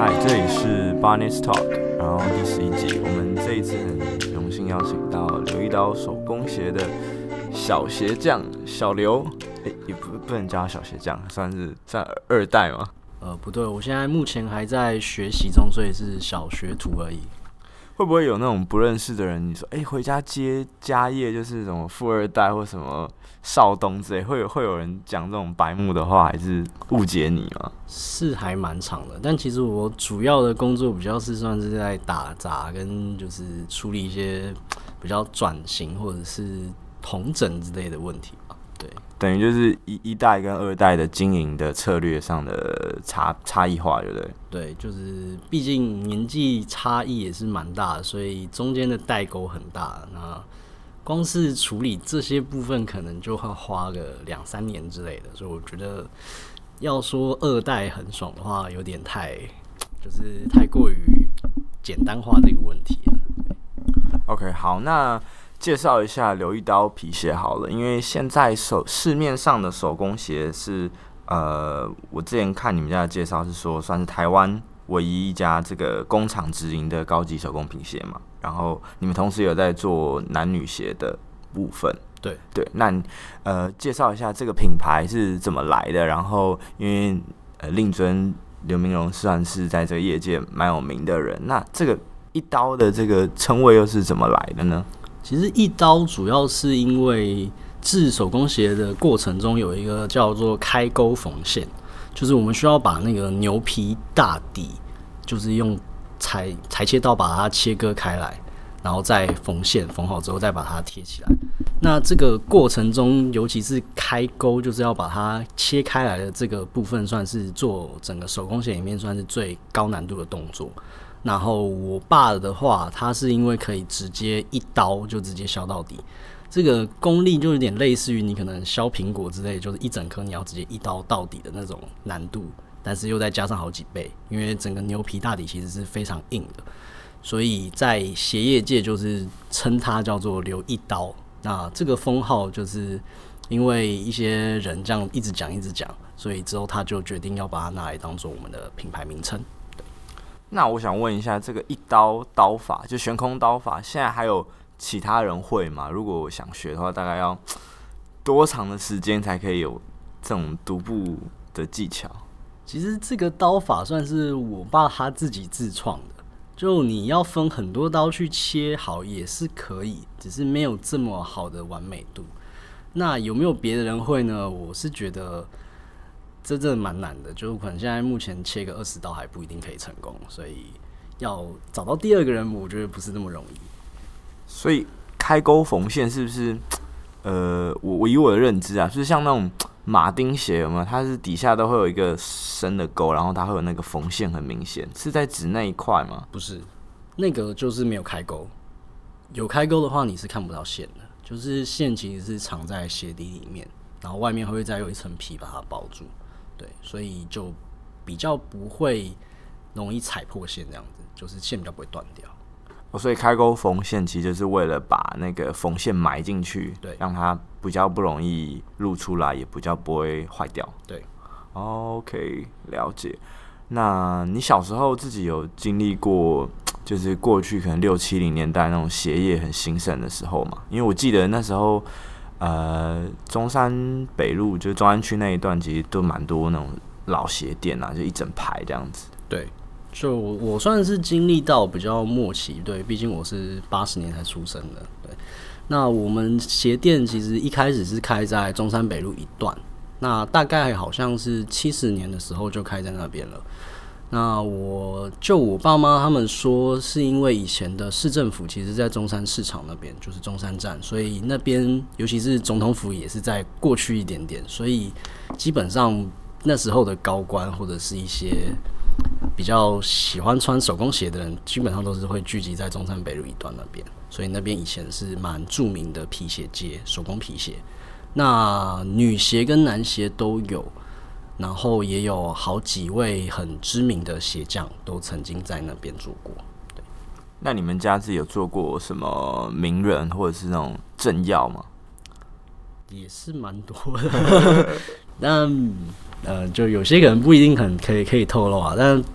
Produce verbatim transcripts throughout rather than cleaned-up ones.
嗨，这里是 Barney's Talk， 然后第十一集，我们这一次很荣幸邀请到刘一刀手工鞋的小鞋匠小刘，欸、也不不能叫他小鞋匠，算是算二代吗？ 呃，不对，我现在目前还在学习中，所以是小学徒而已。 会不会有那种不认识的人，你说，哎、欸，回家接家业就是什么富二代或什么少东之类，会有会有人讲这种白目的话，还是误解你吗？ 是还蛮长的，但其实我主要的工作比较是算是在打杂，跟就是处理一些比较转型或者是统整之类的问题吧。对， 等于就是一一代跟二代的经营的策略上的差差异化，对不对？ 对，就是毕竟年纪差异也是蛮大的，所以中间的代沟很大。那光是处理这些部分，可能就会花个两三年之类的。所以我觉得，要说二代很爽的话，有点太就是太过于简单化这个问题了。 OK， 好，那介绍一下刘一刀皮鞋好了，因为现在手市面上的手工鞋是，呃，我之前看你们家的介绍是说，算是台湾唯一一家这个工厂直营的高级手工皮鞋嘛。然后你们同时有在做男女鞋的部分， 对对，那呃，介绍一下这个品牌是怎么来的？然后因为呃，令尊刘明荣算是在这个业界蛮有名的人，那这个一刀的这个称谓又是怎么来的呢？ 其实一刀主要是因为制手工鞋的过程中有一个叫做开钩缝线，就是我们需要把那个牛皮大底，就是用裁裁切刀把它切割开来，然后再缝线，缝好之后再把它贴起来。那这个过程中，尤其是开钩，就是要把它切开来的这个部分，算是做整个手工鞋里面算是最高难度的动作。然后我爸的话，他是因为可以直接一刀就直接削到底，这个功力就有点类似于你可能削苹果之类，就是一整颗你要直接一刀到底的那种难度，但是又再加上好几倍，因为整个牛皮大底其实是非常硬的，所以在鞋业界就是称它叫做刘一刀。那这个封号就是因为一些人这样一直讲一直讲，所以之后他就决定要把它拿来当做我们的品牌名称。 那我想问一下，这个一刀刀法，就悬空刀法，现在还有其他人会吗？如果我想学的话，大概要多长的时间才可以有这种独步的技巧？ 其实这个刀法算是我爸他自己自创的，就你要分很多刀去切好也是可以，只是没有这么好的完美度。那有没有别的人会呢？我是觉得这真的蛮难的，就可能现在目前切个二十刀还不一定可以成功，所以要找到第二个人，我觉得不是那么容易。 所以开钩缝线是不是？呃，我我以我的认知啊，就是像那种马丁鞋有没有？它是底下都会有一个深的钩，然后它会有那个缝线很明显，是在指那一块吗？ 不是，那个就是没有开钩。有开钩的话，你是看不到线的，就是线其实是藏在鞋底里面，然后外面会再有一层皮把它包住。对，所以就比较不会容易踩破线，这样子就是线比较不会断掉。 哦，所以开钩缝线其实就是为了把那个缝线埋进去， 对， 让它比较不容易露出来，也比较不会坏掉。 对 ，OK， 了解。那你小时候自己有经历过，就是过去可能六七零年代那种鞋业很兴盛的时候嘛？因为我记得那时候。呃，中山北路就是中山区那一段，其实都蛮多那种老鞋店啊，就一整排这样子。 对，就我算是经历到比较末期，对，毕竟我是八十年才出生的。对，那我们鞋店其实一开始是开在中山北路一段，那大概好像是七十年的时候就开在那边了。那我就我爸妈他们说，是因为以前的市政府其实在中山市场那边，就是中山站，所以那边尤其是总统府也是在过去一点点，所以基本上那时候的高官或者是一些比较喜欢穿手工鞋的人，基本上都是会聚集在中山北路一段那边，所以那边以前是蛮著名的皮鞋街，手工皮鞋。那女鞋跟男鞋都有。然后也有好几位很知名的鞋匠都曾经在那边做过。对， 那你们家自己有做过什么名人或者是那种政要吗？ 也是蛮多的，但呃，就有些可能不一定很可以可以透露啊。但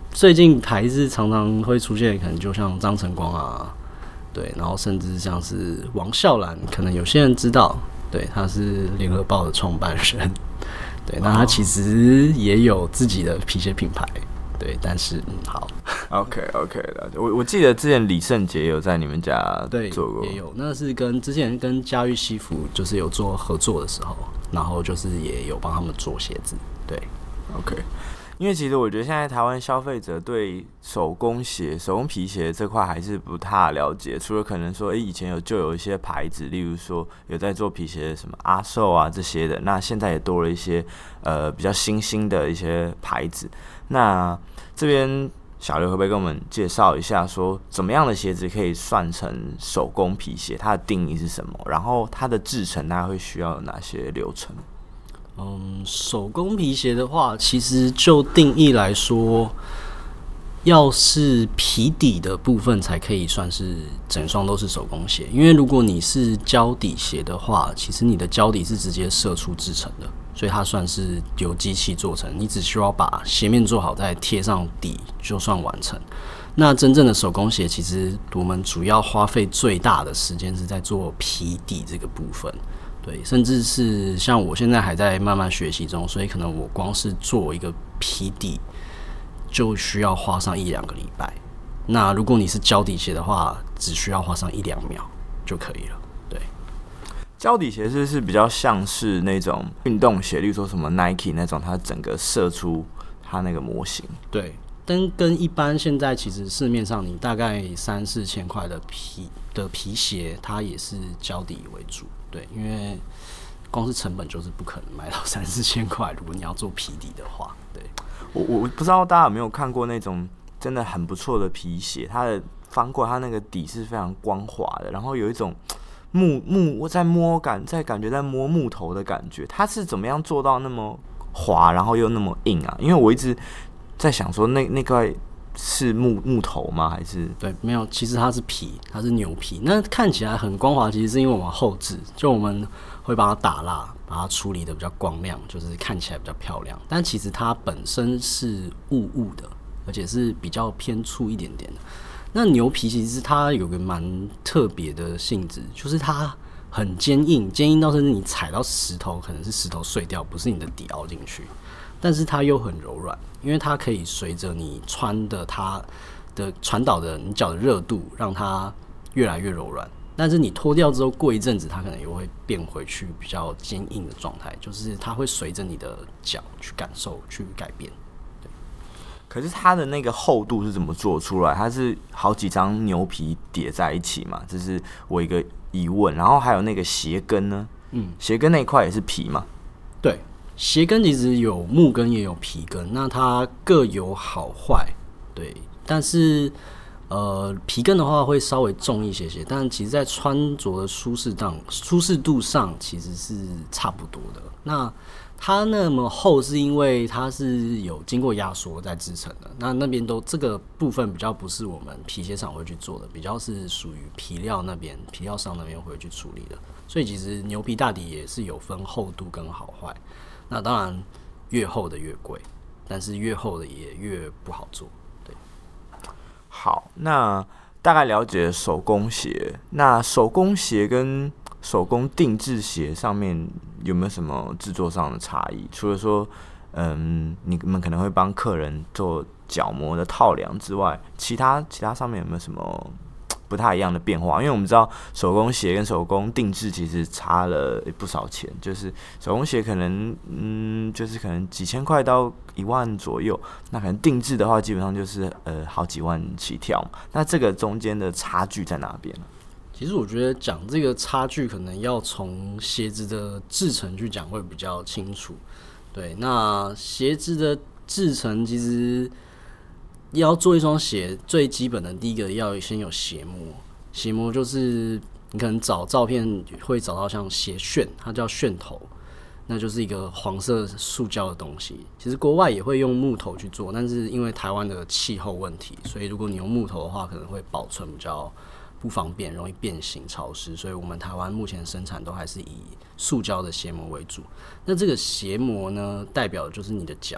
最近牌子常常会出现，可能就像张晨光啊，对，然后甚至像是王孝兰，可能有些人知道，对，他是联合报的创办人，对，那他其实也有自己的皮鞋品牌，对，但是嗯，好 ，OK OK 的，我我记得之前李圣杰有在你们家做过， 对，也有，那是跟之前跟嘉裕西服就是有做合作的时候，然后就是也有帮他们做鞋子，对 ，OK。因为其实我觉得现在台湾消费者对手工鞋、手工皮鞋这块还是不太了解，除了可能说，哎、欸，以前有就有一些牌子，例如说有在做皮鞋，什么阿寿啊这些的，那现在也多了一些呃比较新兴的一些牌子。那这边小刘可不可以跟我们介绍一下，说怎么样的鞋子可以算成手工皮鞋？它的定义是什么？然后它的制成它会需要有哪些流程？ 嗯，手工皮鞋的话，其实就定义来说，要是皮底的部分才可以算是整双都是手工鞋。因为如果你是胶底鞋的话，其实你的胶底是直接射出制成的，所以它算是由机器做成，你只需要把鞋面做好，再贴上底就算完成。那真正的手工鞋，其实我们主要花费最大的时间是在做皮底这个部分。对，甚至是像我现在还在慢慢学习中，所以可能我光是做一个皮底就需要花上一两个礼拜。那如果你是胶底鞋的话，只需要花上一两秒就可以了。对， 胶底鞋是是比较像是那种运动鞋，例如说什么 Nike 那种，它整个射出它那个模型。 对，但跟一般现在其实市面上你大概三四千块的皮的皮鞋，它也是胶底为主。对，因为光是成本就是不可能买到三四千块，如果你要做皮底的话，对。 我我不知道大家有没有看过那种真的很不错的皮鞋，它的翻过它那个底是非常光滑的，然后有一种木木在摸感，在感觉在摸木头的感觉。它是怎么样做到那么滑，然后又那么硬啊？因为我一直在想说那那块是木木头吗？还是对，没有，其实它是皮，它是牛皮。那看起来很光滑，其实是因为我们后制，就我们会把它打蜡，把它处理的比较光亮，就是看起来比较漂亮。但其实它本身是雾雾的，而且是比较偏粗一点点的。那牛皮其实它有个蛮特别的性质，就是它很坚硬，坚硬到甚至你踩到石头，可能是石头碎掉，不是你的底凹进去。但是它又很柔软，因为它可以随着你穿的它的传导的你脚的热度，让它越来越柔软。但是你脱掉之后，过一阵子它可能又会变回去比较坚硬的状态，就是它会随着你的脚去感受、去改变。对。 可是它的那个厚度是怎么做出来？它是好几张牛皮叠在一起嘛？这是我一个疑问。然后还有那个鞋跟呢？嗯，鞋跟那一块也是皮嘛？ 对。鞋跟其实有木跟也有皮跟，那它各有好坏，对。但是，呃，皮跟的话会稍微重一些些，但其实在穿着的舒适度、舒适度上其实是差不多的。那它那么厚，是因为它是有经过压缩在制成的。那那边都这个部分比较不是我们皮鞋厂会去做的，比较是属于皮料那边、皮料商那边会去处理的。所以其实牛皮大底也是有分厚度跟好坏。那当然，越厚的越贵，但是越厚的也越不好做。对， 好，那大概了解手工鞋。那手工鞋跟手工定制鞋上面有没有什么制作上的差异？除了说，嗯，你们可能会帮客人做角膜的套量之外，其他其他上面有没有什么不太一样的变化？因为我们知道手工鞋跟手工定制其实差了不少钱，就是手工鞋可能嗯，就是可能几千块到一万左右，那可能定制的话基本上就是呃好几万起跳。那这个中间的差距在哪边？ 其实我觉得讲这个差距，可能要从鞋子的制成去讲会比较清楚。对，那鞋子的制成其实要做一双鞋，最基本的第一个要先有鞋膜。鞋膜就是你可能找照片会找到像鞋楦，它叫楦头，那就是一个黄色塑胶的东西。其实国外也会用木头去做，但是因为台湾的气候问题，所以如果你用木头的话，可能会保存比较不方便，容易变形潮湿，所以我们台湾目前生产都还是以塑胶的鞋膜为主。那这个鞋膜呢，代表的就是你的脚。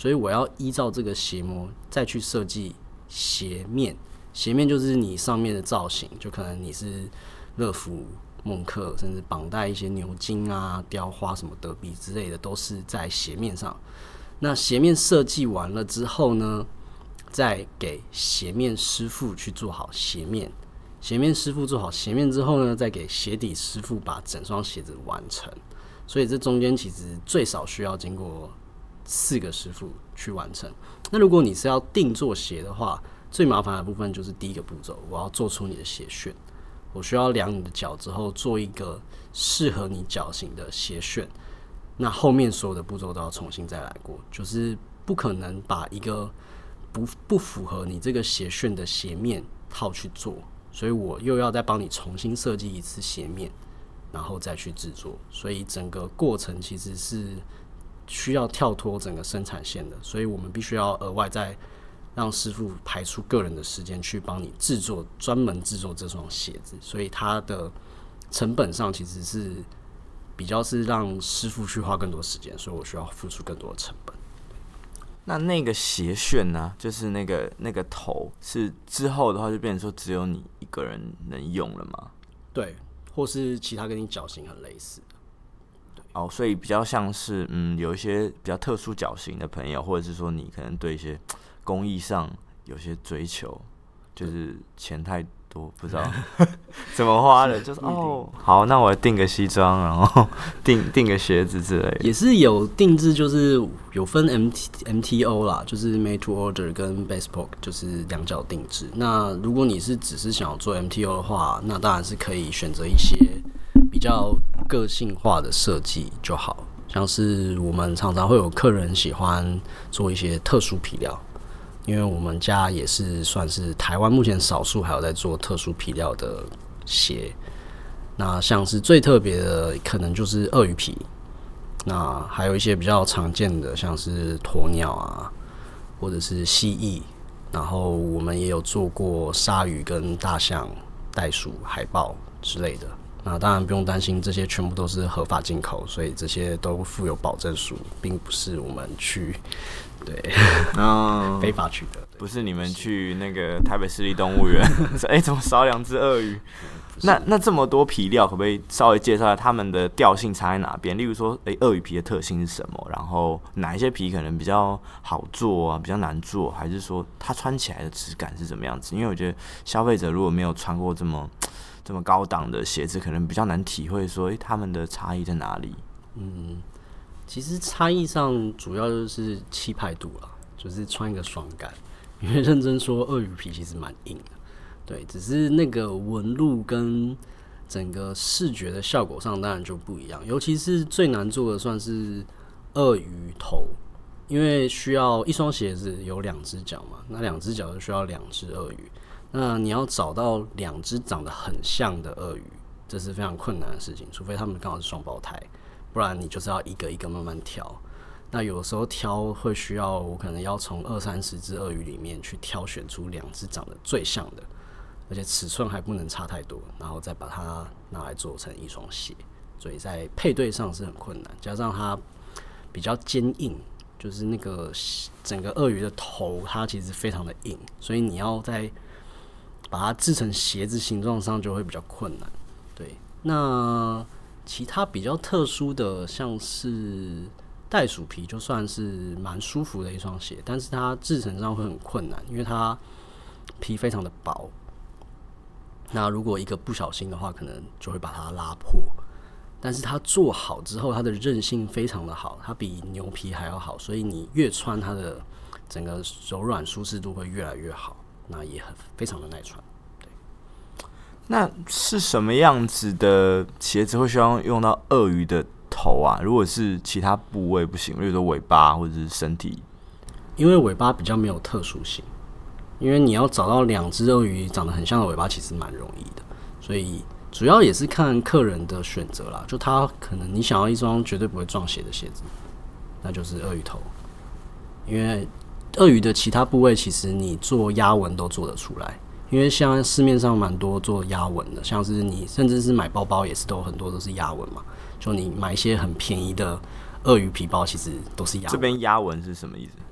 所以我要依照这个鞋模再去设计鞋面。鞋面就是你上面的造型，就可能你是乐福、梦客，甚至绑带一些牛筋啊、雕花什么德比之类的，都是在鞋面上。那鞋面设计完了之后呢，再给鞋面师傅去做好鞋面。鞋面师傅做好鞋面之后呢，再给鞋底师傅把整双鞋子完成。所以这中间其实最少需要经过四个师傅去完成。那如果你是要定做鞋的话，最麻烦的部分就是第一个步骤，我要做出你的鞋楦。我需要量你的脚之后，做一个适合你脚型的鞋楦。那后面所有的步骤都要重新再来过，就是不可能把一个不不符合你这个鞋楦的鞋面套去做，所以我又要再帮你重新设计一次鞋面，然后再去制作。所以整个过程其实是需要跳脱整个生产线的，所以我们必须要额外再让师傅排出个人的时间去帮你制作，专门制作这双鞋子，所以它的成本上其实是比较是让师傅去花更多时间，所以我需要付出更多的成本。 那那个鞋楦呢，就是那个那个头，是之后的话就变成说只有你一个人能用了吗？ 对，或是其他跟你脚型很类似的。 哦，所以比较像是嗯，有一些比较特殊脚型的朋友，或者是说你可能对一些工艺上有些追求，就是钱太多，不知道怎么花的，就是哦，好，那我订个西装，然后订订个鞋子之类的， 也是有定制，就是有分 M T M T O 啦，就是 Made to Order 跟 Bespoke， 就是两脚定制。那如果你是只是想要做 M T O 的话，那当然是可以选择一些比较个性化的设计就好，像是我们常常会有客人喜欢做一些特殊皮料。因为我们家也是算是台湾目前少数还有在做特殊皮料的鞋，那像是最特别的可能就是鳄鱼皮，那还有一些比较常见的像是鸵鸟啊，或者是蜥蜴，然后我们也有做过鲨鱼跟大象、袋鼠、海豹之类的。那当然不用担心，这些全部都是合法进口，所以这些都附有保证书，并不是我们去对哦非法取得的。 不是你们去那个台北市立动物园说哎、欸、怎么少两只鳄鱼？那那这么多皮料，可不可以稍微介绍一下它们的调性差在哪边？例如说，哎、欸，鳄鱼皮的特性是什么？然后哪一些皮可能比较好做啊，比较难做？还是说它穿起来的质感是怎么样子？因为我觉得消费者如果没有穿过这么这么高档的鞋子，可能比较难体会说，哎、欸，他们的差异在哪里？ 嗯，其实差异上主要就是气派度啦，就是穿一个爽感。因为认真说，鳄鱼皮其实蛮硬的，对，只是那个纹路跟整个视觉的效果上当然就不一样。尤其是最难做的算是鳄鱼头，因为需要一双鞋子有两只脚嘛，那两只脚就需要两只鳄鱼。那你要找到两只长得很像的鳄鱼，这是非常困难的事情，除非他们刚好是双胞胎，不然你就是要一个一个慢慢挑。那有的时候挑会需要，我可能要从二三十只鳄鱼里面去挑选出两只长得最像的，而且尺寸还不能差太多，然后再把它拿来做成一双鞋。所以在配对上是很困难，加上它比较坚硬，就是那个整个鳄鱼的头它其实非常的硬，所以你要在把它制成鞋子形状上就会比较困难。对，那其他比较特殊的像是袋鼠皮就算是蛮舒服的一双鞋，但是它制成上会很困难，因为它皮非常的薄。那如果一个不小心的话，可能就会把它拉破。但是它做好之后，它的韧性非常的好，它比牛皮还要好，所以你越穿它的整个柔软舒适度会越来越好，那也很非常的耐穿。 那是什么样子的鞋子会需要用到鳄鱼的头啊？如果是其他部位不行，例如说尾巴或者是身体， 因为尾巴比较没有特殊性，因为你要找到两只鳄鱼长得很像的尾巴，其实蛮容易的，所以主要也是看客人的选择啦。就他可能你想要一双绝对不会撞鞋的鞋子，那就是鳄鱼头，因为鳄鱼的其他部位其实你做压纹都做得出来。因为现在市面上蛮多做压纹的，像是你甚至是买包包也是都很多都是压纹嘛。就你买一些很便宜的鳄鱼皮包，其实都是压纹。 这边压纹是什么意思？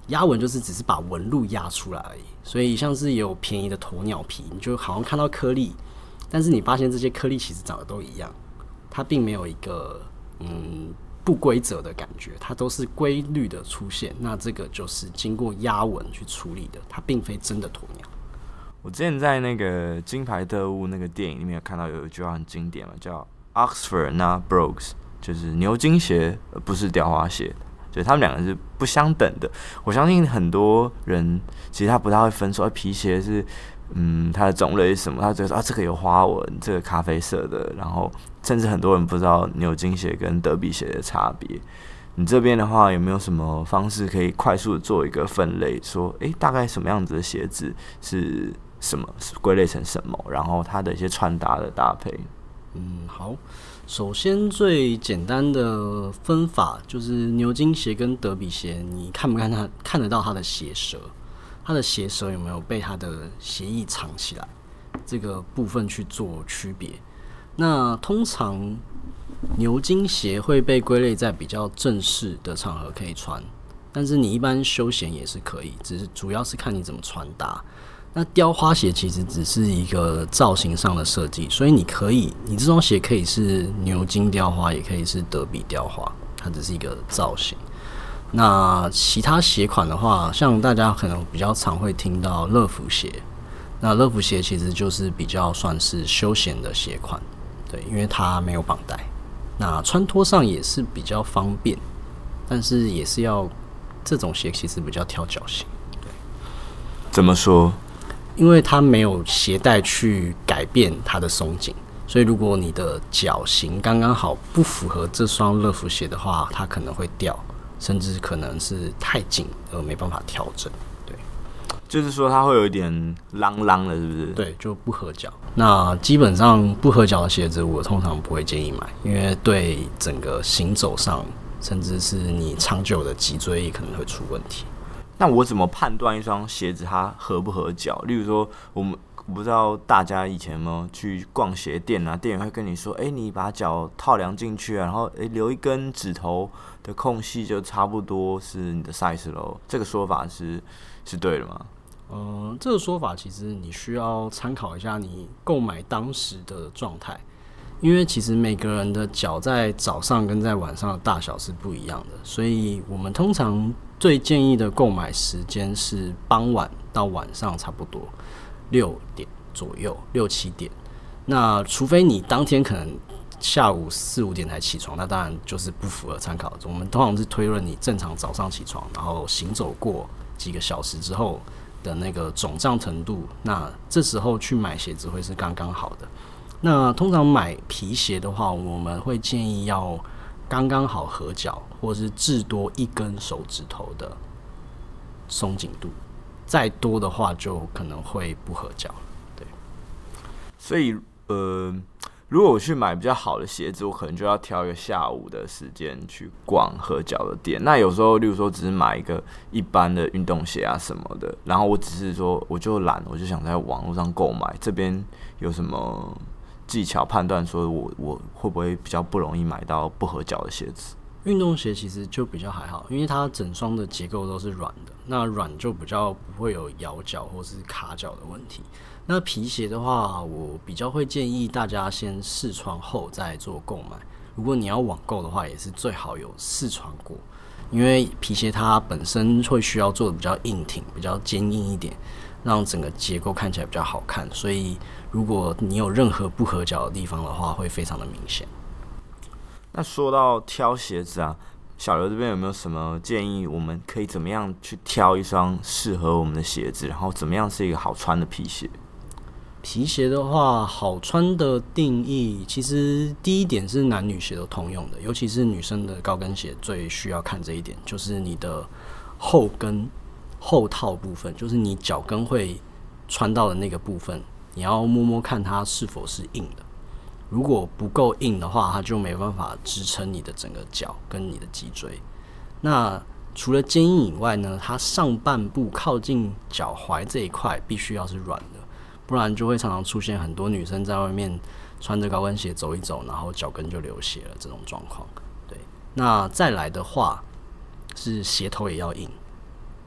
压纹就是只是把纹路压出来而已，所以像是有便宜的鸵鸟皮，你就好像看到颗粒，但是你发现这些颗粒其实长得都一样，它并没有一个嗯不规则的感觉，它都是规律的出现。那这个就是经过压纹去处理的，它并非真的鸵鸟。 我之前在那个《金牌特务》那个电影里面有看到有一句话很经典嘛，叫 Oxford not Brogues， 就是牛津鞋而不是雕花鞋。所以他们两个是不相等的。我相信很多人其实他不太会分说，欸、皮鞋是嗯它的种类是什么，他觉得说啊这个有花纹，这个咖啡色的，然后甚至很多人不知道牛津鞋跟德比鞋的差别。你这边的话有没有什么方式可以快速的做一个分类，说哎、欸、大概什么样子的鞋子是什么，是归类成什么，然后它的一些穿搭的搭配？ 嗯，好。首先最简单的分法就是牛津鞋跟德比鞋，你看不看它看得到它的鞋舌，它的鞋舌有没有被它的鞋翼藏起来，这个部分去做区别。那通常牛津鞋会被归类在比较正式的场合可以穿，但是你一般休闲也是可以，只是主要是看你怎么穿搭。那雕花鞋其实只是一个造型上的设计，所以你可以，你这双鞋可以是牛津雕花，也可以是德比雕花，它只是一个造型。那其他鞋款的话，像大家可能比较常会听到乐福鞋，那乐福鞋其实就是比较算是休闲的鞋款，对，因为它没有绑带，那穿脱上也是比较方便，但是也是要这种鞋其实比较挑脚型，对。 怎么说？ 因为它没有鞋带去改变它的松紧，所以如果你的脚型刚刚好不符合这双乐福鞋的话，它可能会掉，甚至可能是太紧而没办法调整。对， 就是说它会有一点啷啷的，是不是？ 对，就不合脚。那基本上不合脚的鞋子，我通常不会建议买，因为对整个行走上，甚至是你长久的脊椎也可能会出问题。 那我怎么判断一双鞋子它合不合脚？例如说，我们我不知道大家以前有没有去逛鞋店啊，店员会跟你说，哎、欸，你把脚套量进去啊，然后哎、欸、留一根指头的空隙，就差不多是你的 size 咯。这个说法是是对的吗？ 呃，这个说法其实你需要参考一下你购买当时的状态，因为其实每个人的脚在早上跟在晚上的大小是不一样的，所以我们通常最建议的购买时间是傍晚到晚上差不多六点左右，六七点。那除非你当天可能下午四五点才起床，那当然就是不符合参考。我们通常是推论你正常早上起床，然后行走过几个小时之后的那个肿胀程度，那这时候去买鞋子会是刚刚好的。那通常买皮鞋的话，我们会建议要刚刚好合脚，或是至多一根手指头的松紧度，再多的话就可能会不合脚。对， 所以呃，如果我去买比较好的鞋子，我可能就要挑一个下午的时间去逛合脚的店。那有时候，例如说只是买一个一般的运动鞋啊什么的，然后我只是说我就懒，我就想在网络上购买，这边有什么技巧判断说我我会不会比较不容易买到不合脚的鞋子？ 运动鞋其实就比较还好，因为它整双的结构都是软的，那软就比较不会有咬脚或是卡脚的问题。那皮鞋的话，我比较会建议大家先试穿后再做购买。如果你要网购的话，也是最好有试穿过，因为皮鞋它本身会需要做的比较硬挺、比较坚硬一点，让整个结构看起来比较好看。所以如果你有任何不合脚的地方的话，会非常的明显。 那说到挑鞋子啊，小刘这边有没有什么建议？我们可以怎么样去挑一双适合我们的鞋子，然后怎么样是一个好穿的皮鞋？ 皮鞋的话，好穿的定义其实第一点是男女鞋都通用的，尤其是女生的高跟鞋最需要看这一点，就是你的后跟后套部分，就是你脚跟会穿到的那个部分，你要摸摸看它是否是硬的。如果不够硬的话，它就没办法支撑你的整个脚跟你的脊椎。那除了坚硬以外呢，它上半部靠近脚踝这一块必须要是软的，不然就会常常出现很多女生在外面穿着高跟鞋走一走，然后脚跟就流血了这种状况。对，那再来的话是鞋头也要硬，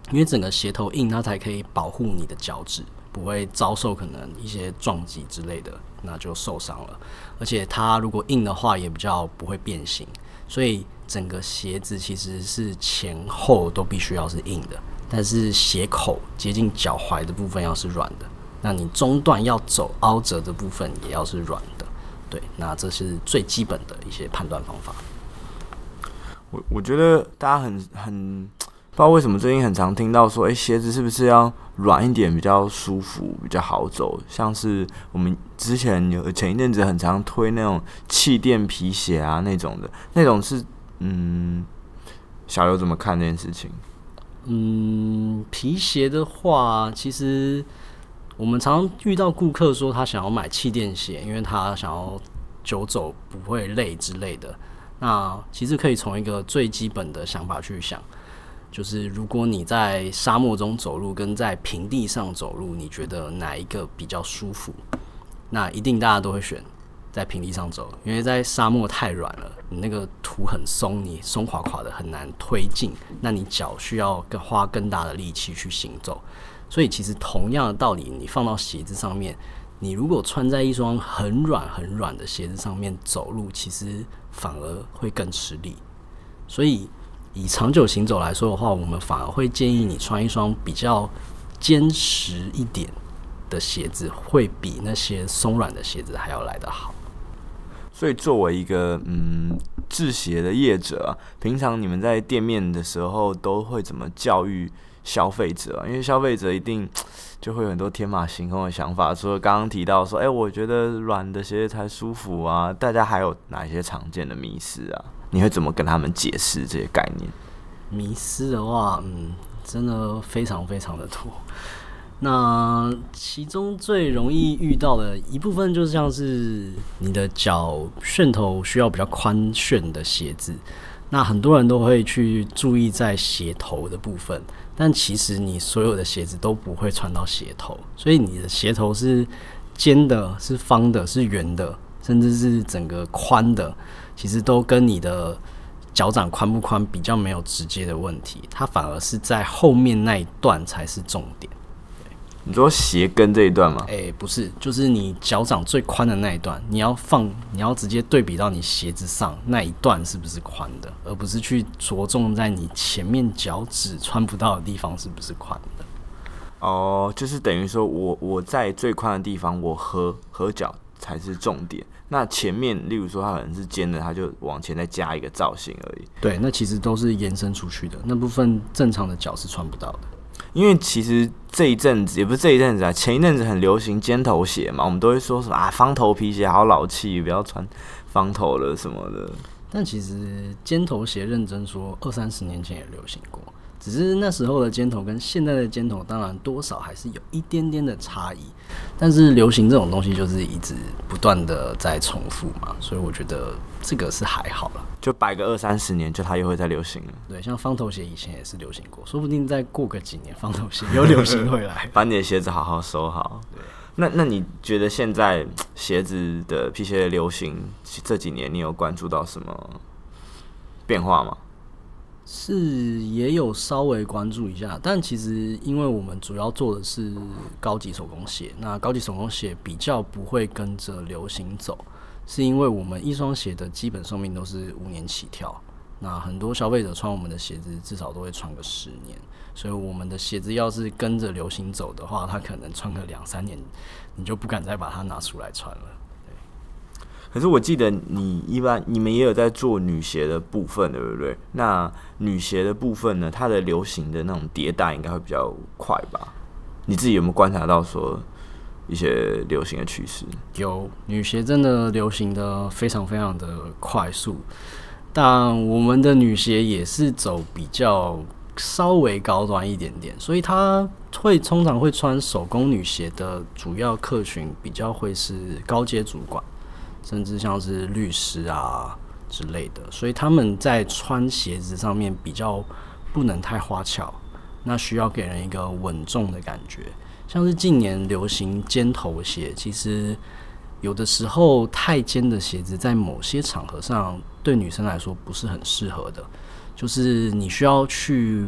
因为整个鞋头硬，它才可以保护你的脚趾不会遭受可能一些撞击之类的，那就受伤了。而且它如果硬的话，也比较不会变形，所以整个鞋子其实是前后都必须要是硬的，但是鞋口接近脚踝的部分要是软的，那你中段要走凹折的部分也要是软的。对，那这是最基本的一些判断方法。 我我觉得大家很很不知道为什么最近很常听到说，哎、欸，鞋子是不是要软一点比较舒服、比较好走？像是我们之前有前一阵子很常推那种气垫皮鞋啊，那种的，那种是嗯，小刘怎么看这件事情？ 嗯，皮鞋的话，其实我们常常遇到顾客说他想要买气垫鞋，因为他想要久走不会累之类的。那其实可以从一个最基本的想法去想。就是如果你在沙漠中走路跟在平地上走路，你觉得哪一个比较舒服？那一定大家都会选在平地上走，因为在沙漠太软了，你那个土很松，你松垮垮的很难推进，那你脚需要花更大的力气去行走。所以其实同样的道理，你放到鞋子上面，你如果穿在一双很软很软的鞋子上面走路，其实反而会更吃力。所以以长久行走来说的话，我们反而会建议你穿一双比较坚实一点的鞋子，会比那些松软的鞋子还要来得好。 所以作为一个嗯制鞋的业者啊，平常你们在店面的时候都会怎么教育消费者啊？因为消费者一定就会有很多天马行空的想法，除了刚刚提到说，哎、欸，我觉得软的鞋子才舒服啊，大家还有哪些常见的迷思啊？你会怎么跟他们解释这些概念？ 迷思的话，嗯，真的非常非常的多。那其中最容易遇到的一部分，就像是你的脚楦头需要比较宽楦的鞋子，那很多人都会去注意在鞋头的部分，但其实你所有的鞋子都不会穿到鞋头，所以你的鞋头是尖的、是方的、是圆的，甚至是整个宽的，其实都跟你的脚掌宽不宽比较没有直接的问题，它反而是在后面那一段才是重点。 你说鞋跟这一段吗？ 哎、欸，不是，就是你脚掌最宽的那一段，你要放，你要直接对比到你鞋子上那一段是不是宽的，而不是去着重在你前面脚趾穿不到的地方是不是宽的。 哦，就是等于说我我在最宽的地方，我合合脚才是重点。那前面，例如说它可能是尖的，它就往前再加一个造型而已。 对，那其实都是延伸出去的，那部分正常的脚是穿不到的。 因为其实这一阵子也不是这一阵子啊，前一阵子很流行尖头鞋嘛，我们都会说什么啊，方头皮鞋好老气，不要穿方头了什么的。 但其实尖头鞋认真说，二三十年前也流行过，只是那时候的尖头跟现在的尖头，当然多少还是有一点点的差异。但是流行这种东西就是一直不断的在重复嘛，所以我觉得这个是还好啦。 就摆个二三十年，就它又会再流行了。 对，像方头鞋以前也是流行过，说不定再过个几年，方头鞋又流行回来。 把你的鞋子好好收好。 对， 那那你觉得现在鞋子的皮鞋的流行这几年，你有关注到什么变化吗？ 是也有稍微关注一下，但其实因为我们主要做的是高级手工鞋，那高级手工鞋比较不会跟着流行走，是因为我们一双鞋的基本寿命都是五年起跳，那很多消费者穿我们的鞋子至少都会穿个十年，所以我们的鞋子要是跟着流行走的话，它可能穿个两三年，你就不敢再把它拿出来穿了。 可是我记得你一般你们也有在做女鞋的部分，对不对？那女鞋的部分呢，它的流行的那种迭代应该会比较快吧？你自己有没有观察到说一些流行的趋势？ 有，女鞋真的流行的非常非常的快速，但我们的女鞋也是走比较稍微高端一点点，所以它会通常会穿手工女鞋的主要客群比较会是高阶主管，甚至像是律师啊之类的，所以他们在穿鞋子上面比较不能太花俏，那需要给人一个稳重的感觉。像是近年流行尖头鞋，其实有的时候太尖的鞋子在某些场合上对女生来说不是很适合的，就是你需要去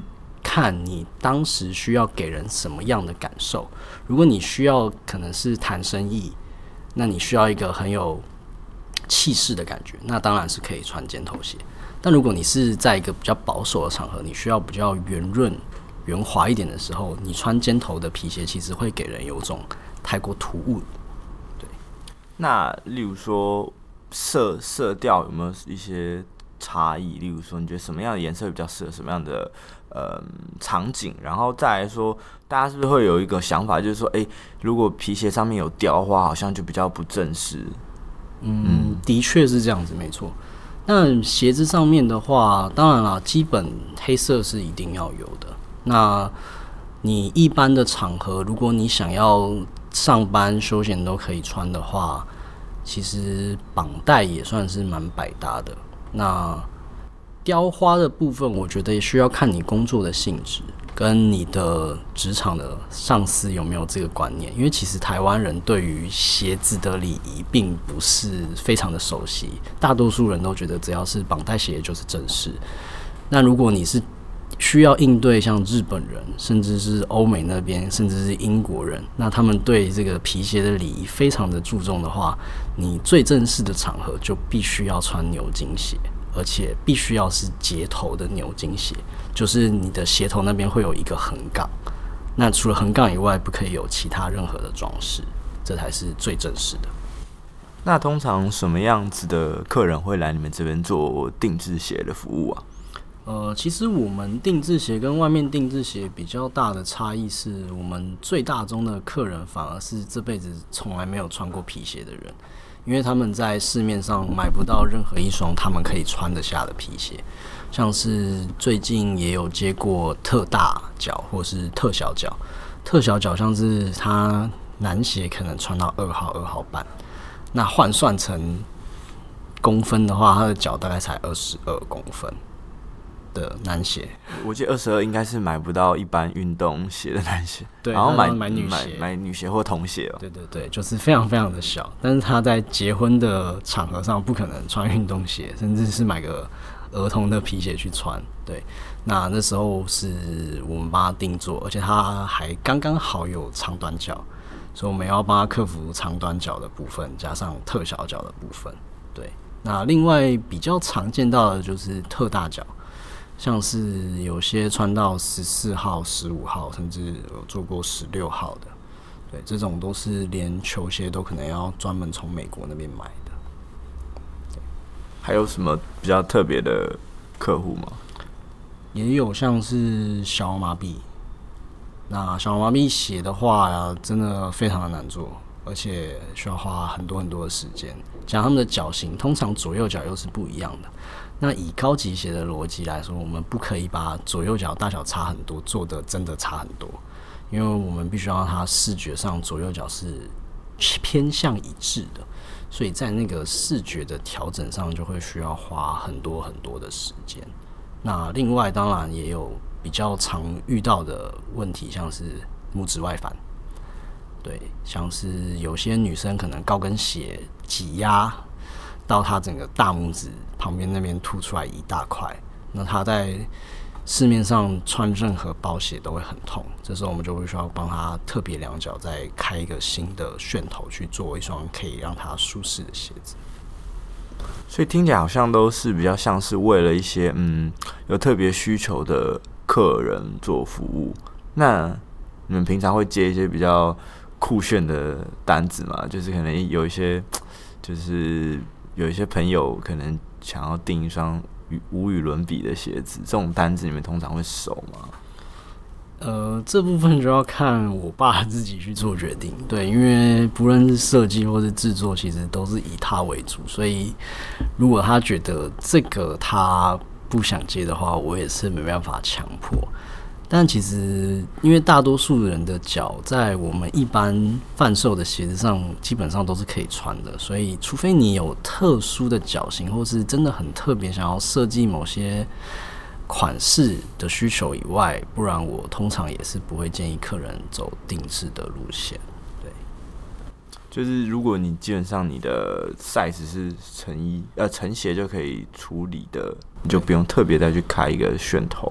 看你当时需要给人什么样的感受。如果你需要可能是谈生意，那你需要一个很有气势的感觉，那当然是可以穿尖头鞋。但如果你是在一个比较保守的场合，你需要比较圆润、圆滑一点的时候，你穿尖头的皮鞋其实会给人有种太过突兀。对， 那例如说色色调有没有一些差异？例如说，你觉得什么样的颜色比较适合什么样的呃场景？然后再来说，大家是不是会有一个想法，就是说，哎、欸，如果皮鞋上面有雕花，好像就比较不正式。 嗯，的确是这样子，没错。那鞋子上面的话，当然啦，基本黑色是一定要有的。那你一般的场合，如果你想要上班休闲都可以穿的话，其实绑带也算是蛮百搭的。那雕花的部分，我觉得也需要看你工作的性质跟你的职场的上司有没有这个观念，因为其实台湾人对于鞋子的礼仪并不是非常的熟悉，大多数人都觉得只要是绑带鞋就是正式。那如果你是需要应对像日本人，甚至是欧美那边，甚至是英国人，那他们对这个皮鞋的礼仪非常的注重的话，你最正式的场合就必须要穿牛津鞋，而且必须要是结头的牛津鞋，就是你的鞋头那边会有一个横杠，那除了横杠以外，不可以有其他任何的装饰，这才是最正式的。 那通常什么样子的客人会来你们这边做定制鞋的服务啊？ 呃，其实我们定制鞋跟外面定制鞋比较大的差异是，我们最大宗的客人反而是这辈子从来没有穿过皮鞋的人，因为他们在市面上买不到任何一双他们可以穿得下的皮鞋，像是最近也有接过特大脚或是特小脚，特小脚像是他男鞋可能穿到二号、二号半，那换算成公分的话，他的脚大概才二十二公分。的男鞋， 我记得二十二应该是买不到一般运动鞋的男鞋， 对， 然后买买女鞋， 买女鞋或童鞋哦。 对对对，就是非常非常的小，但是他在结婚的场合上不可能穿运动鞋，甚至是买个儿童的皮鞋去穿。对，那那时候是我们帮他定做，而且他还刚刚好有长短脚，所以我们要帮他克服长短脚的部分，加上特小脚的部分。对，那另外比较常见到的就是特大脚。像是有些穿到十四号、十五号，甚至有做过十六号的，对，这种都是连球鞋都可能要专门从美国那边买的。 还有什么比较特别的客户吗？ 也有像是小儿麻痹，那小儿麻痹鞋的话呀，真的非常的难做，而且需要花很多很多的时间。讲他们的脚型，通常左右脚又是不一样的。那以高级鞋的逻辑来说，我们不可以把左右脚大小差很多做的真的差很多，因为我们必须要让它视觉上左右脚是偏向一致的，所以在那个视觉的调整上就会需要花很多很多的时间。那另外当然也有比较常遇到的问题，像是拇指外翻，对，像是有些女生可能高跟鞋挤压到她整个大拇指旁边那边凸出来一大块，那她在市面上穿任何包鞋都会很痛，这时候我们就会需要帮她特别量脚，再开一个新的楦头去做一双可以让她舒适的鞋子。 所以听起来好像都是比较像是为了一些嗯有特别需求的客人做服务。那你们平常会接一些比较酷炫的单子吗？就是可能有一些，就是有一些朋友可能想要订一双无与伦比的鞋子，这种单子你们通常会收吗？ 呃，这部分就要看我爸自己去做决定。对，因为不论是设计或是制作，其实都是以他为主，所以如果他觉得这个他不想接的话，我也是没办法强迫。但其实，因为大多数人的脚在我们一般贩售的鞋子上，基本上都是可以穿的，所以除非你有特殊的脚型，或是真的很特别想要设计某些款式的需求以外，不然我通常也是不会建议客人走定制的路线。对， 就是如果你基本上你的 size 是成衣呃成鞋就可以处理的，你就不用特别再去开一个楦头。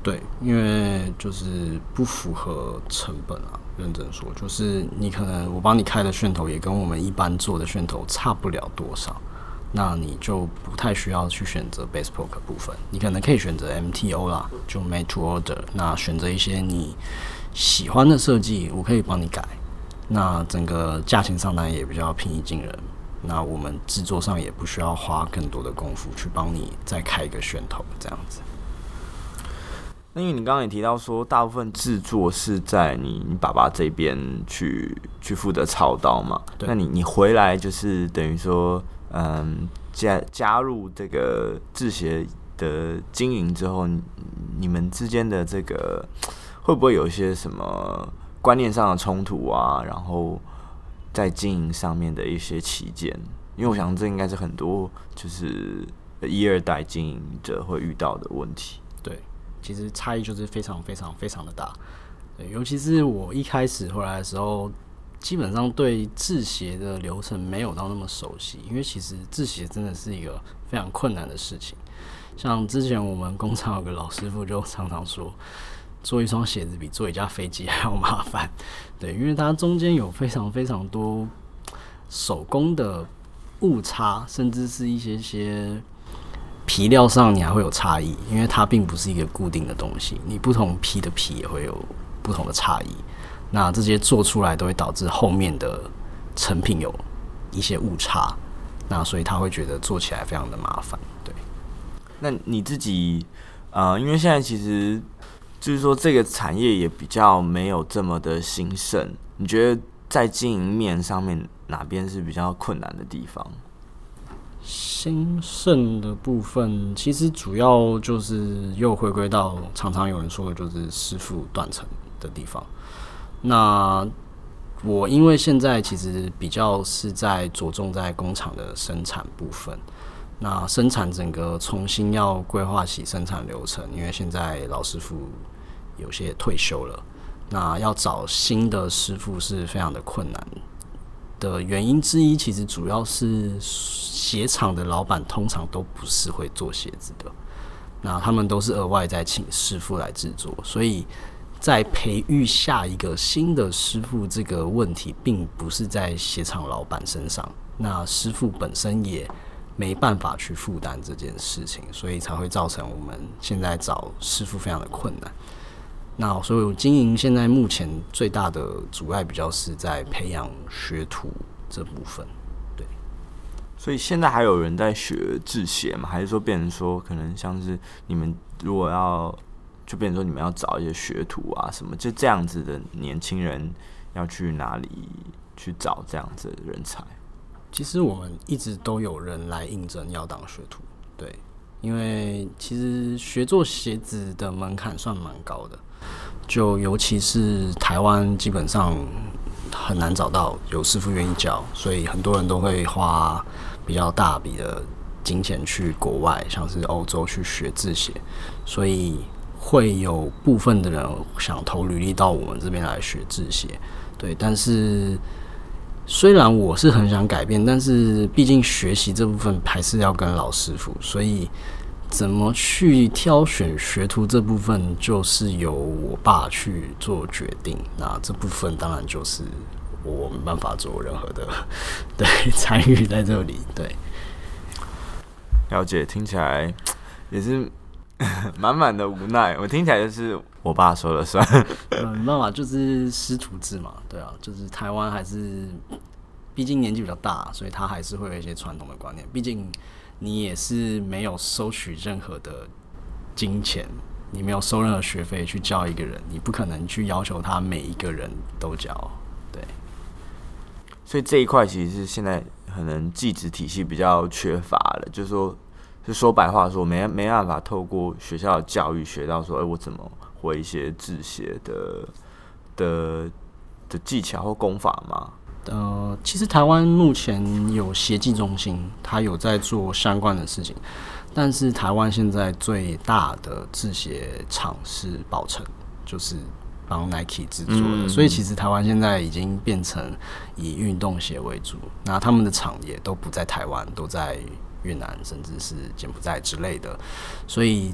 对，因为就是不符合成本啊。认真说，就是你可能我帮你开的楦头也跟我们一般做的楦头差不了多少，那你就不太需要去选择 bespoke 部分，你可能可以选择 M T O 啦，就 made to order。那选择一些你喜欢的设计，我可以帮你改。那整个价钱上当然也比较平易近人。那我们制作上也不需要花更多的功夫去帮你再开一个楦头这样子。 那因为你刚刚也提到说，大部分制作是在你你爸爸这边去去负责操刀嘛？那你你回来就是等于说，嗯，加加入这个制鞋的经营之后，你, 你们之间的这个会不会有一些什么观念上的冲突啊？然后在经营上面的一些起见，因为我想这应该是很多就是一二代经营者会遇到的问题。 对。其实差异就是非常非常非常的大，对，尤其是我一开始回来的时候，基本上对制鞋的流程没有到那么熟悉，因为其实制鞋真的是一个非常困难的事情。像之前我们工厂有个老师傅就常常说，做一双鞋子比做一架飞机还要麻烦，对，因为它中间有非常非常多手工的误差，甚至是一些些。皮料上你还会有差异，因为它并不是一个固定的东西，你不同皮的皮也会有不同的差异。那这些做出来都会导致后面的成品有一些误差，那所以他会觉得做起来非常的麻烦。对， 那你自己呃，因为现在其实就是说这个产业也比较没有这么的兴盛，你觉得在经营面上面哪边是比较困难的地方？ 兴盛的部分，其实主要就是又回归到常常有人说的，就是师傅断层的地方。那我因为现在其实比较是在着重在工厂的生产部分，那生产整个重新要规划起生产流程，因为现在老师傅有些退休了，那要找新的师傅是非常的困难的原因之一，其实主要是鞋厂的老板通常都不是会做鞋子的，那他们都是额外再请师傅来制作，所以在培育下一个新的师傅这个问题，并不是在鞋厂老板身上，那师傅本身也没办法去负担这件事情，所以才会造成我们现在找师傅非常的困难。那所以我经营现在目前最大的阻碍比较是在培养学徒这部分，对。 所以现在还有人在学制鞋吗？还是说变成说可能像是你们如果要就变成说你们要找一些学徒啊什么，就这样子的年轻人要去哪里去找这样子的人才？ 其实我们一直都有人来应征要当学徒，对，因为其实学做鞋子的门槛算蛮高的。就尤其是台湾，基本上很难找到有师傅愿意教，所以很多人都会花比较大笔的金钱去国外，像是欧洲去学制鞋，所以会有部分的人想投履历到我们这边来学制鞋。对，但是虽然我是很想改变，但是毕竟学习这部分还是要跟老师傅，所以怎么去挑选学徒这部分，就是由我爸去做决定。那这部分当然就是我没办法做任何的对参与在这里。对， 了解，听起来也是满满的无奈。我听起来就是我爸说了算。 嗯，没办法，就是师徒制嘛。对啊，就是台湾还是，毕竟年纪比较大，所以他还是会有一些传统的观念。毕竟你也是没有收取任何的金钱，你没有收任何学费去教一个人，你不可能去要求他每一个人都教。对， 所以这一块其实是现在可能技职体系比较缺乏了，就是说，就说白话说，没没办法透过学校的教育学到说，哎、欸，我怎么会一些制鞋的的的技巧或功法吗？ 呃，其实台湾目前有鞋技中心，它有在做相关的事情，但是台湾现在最大的制鞋厂是宝成，就是帮 Nike 制作的、嗯，所以其实台湾现在已经变成以运动鞋为主，那他们的厂也都不在台湾，都在越南甚至是柬埔寨之类的，所以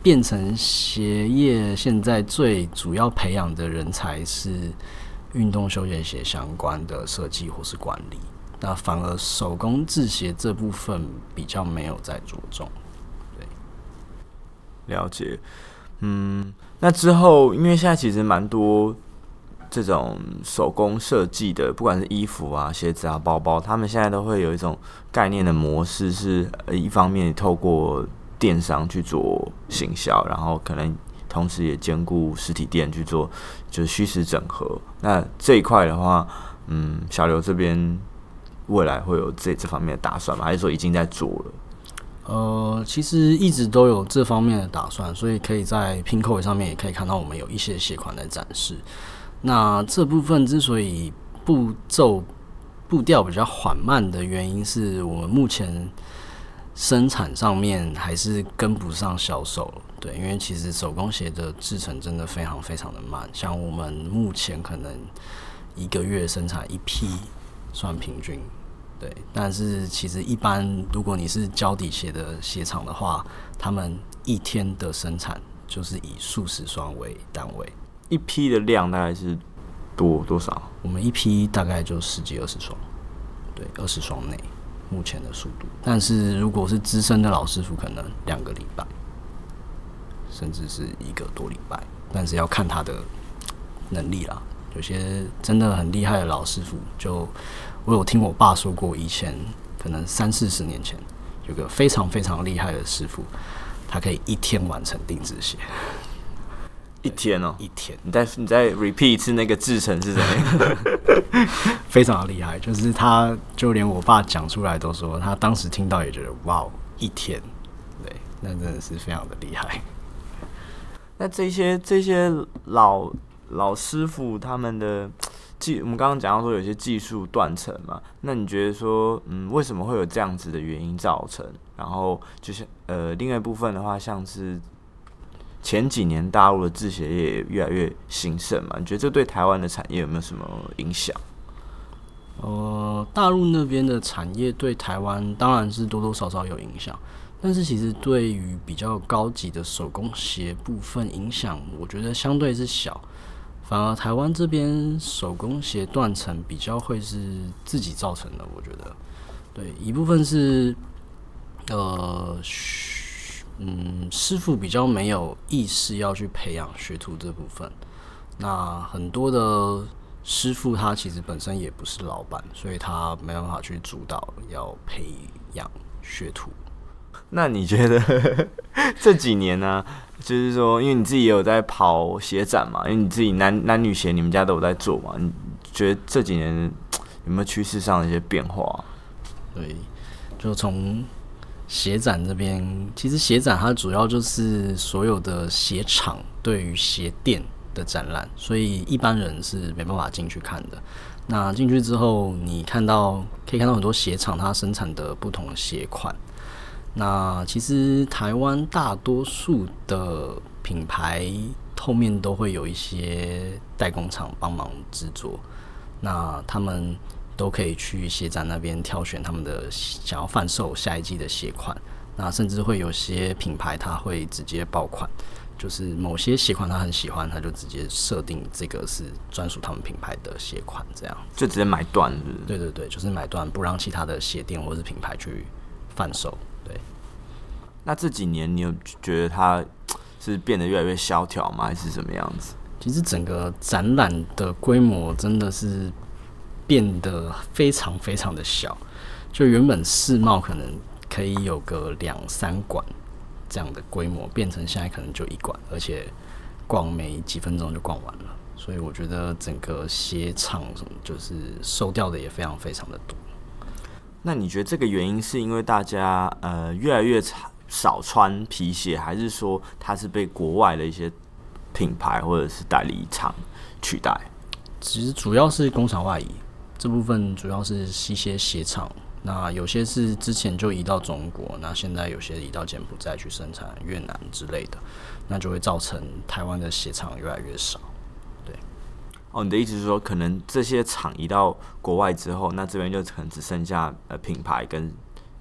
变成鞋业现在最主要培养的人才是运动休闲鞋相关的设计或是管理，那反而手工制鞋这部分比较没有在着重。对， 了解。嗯，那之后，因为现在其实蛮多这种手工设计的，不管是衣服啊、鞋子啊、包包，他们现在都会有一种概念的模式是，呃，一方面透过电商去做行销，然后可能同时也兼顾实体店去做就是虚实整合。那这一块的话，嗯，小刘这边未来会有这这方面的打算吗？还是说已经在做了？ 呃，其实一直都有这方面的打算，所以可以在 Pinkoi 上面也可以看到我们有一些鞋款在展示。那这部分之所以步骤步调比较缓慢的原因，是我们目前生产上面还是跟不上销售。对，因为其实手工鞋的制成真的非常非常的慢，像我们目前可能一个月生产一批算平均。对，但是其实一般如果你是胶底鞋的鞋厂的话，他们一天的生产就是以数十双为单位。 一批的量大概是多多少？ 我们一批大概就十几二十双，对，二十双内目前的速度。但是如果是资深的老师傅，可能两个礼拜，甚至是一个多礼拜，但是要看他的能力啦。有些真的很厉害的老师傅，就我有听我爸说过，以前可能三四十年前有个非常非常厉害的师傅，他可以一天完成定制鞋。 一天哦， 一天。 你再你再 repeat 一次那个制程是怎样？ 非常的厉害，就是他就连我爸讲出来都说，他当时听到也觉得哇，一天，对，那真的是非常的厉害。 那这些这些老老师傅他们的技，我们刚刚讲到说有些技术断层嘛，那你觉得说，嗯，为什么会有这样子的原因造成？然后就是呃，另外一部分的话，像是前几年大陆的制鞋业也越来越兴盛嘛，你觉得这对台湾的产业有没有什么影响？ 呃，大陆那边的产业对台湾当然是多多少少有影响，但是其实对于比较高级的手工鞋部分影响，我觉得相对是小。反而台湾这边手工鞋断层比较会是自己造成的，我觉得，对，一部分是呃。嗯，师傅比较没有意识要去培养学徒这部分。那很多的师傅他其实本身也不是老板，所以他没办法去主导要培养学徒。 那你觉得这几年呢、啊，就是说，因为你自己也有在跑鞋展嘛，因为你自己男男女鞋你们家都有在做嘛，你觉得这几年有没有趋势上的一些变化？ 对，就从鞋展这边，其实鞋展它主要就是所有的鞋厂对于鞋店的展览，所以一般人是没办法进去看的。那进去之后，你看到可以看到很多鞋厂它生产的不同的鞋款。那其实台湾大多数的品牌后面都会有一些代工厂帮忙制作，那他们都可以去鞋展那边挑选他们的想要贩售下一季的鞋款，那甚至会有些品牌它会直接爆款，就是某些鞋款他很喜欢，他就直接设定这个是专属他们品牌的鞋款，这样就直接买断，是不是？ 对对对，就是买断，不让其他的鞋店或是品牌去贩售。对， 那这几年你有觉得它是变得越来越萧条吗？还是什么样子？ 其实整个展览的规模真的是变得非常非常的小，就原本世贸可能可以有个两三馆这样的规模，变成现在可能就一馆，而且逛没几分钟就逛完了。所以我觉得整个鞋厂就是收掉的也非常非常的多。 那你觉得这个原因是因为大家呃越来越少穿皮鞋，还是说它是被国外的一些品牌或者是代理厂取代？ 其实主要是工厂外移这部分，主要是一些鞋厂。那有些是之前就移到中国，那现在有些移到柬埔寨去生产，越南之类的，那就会造成台湾的鞋厂越来越少。对， 哦，你的意思是说，可能这些厂移到国外之后，那这边就可能只剩下呃品牌跟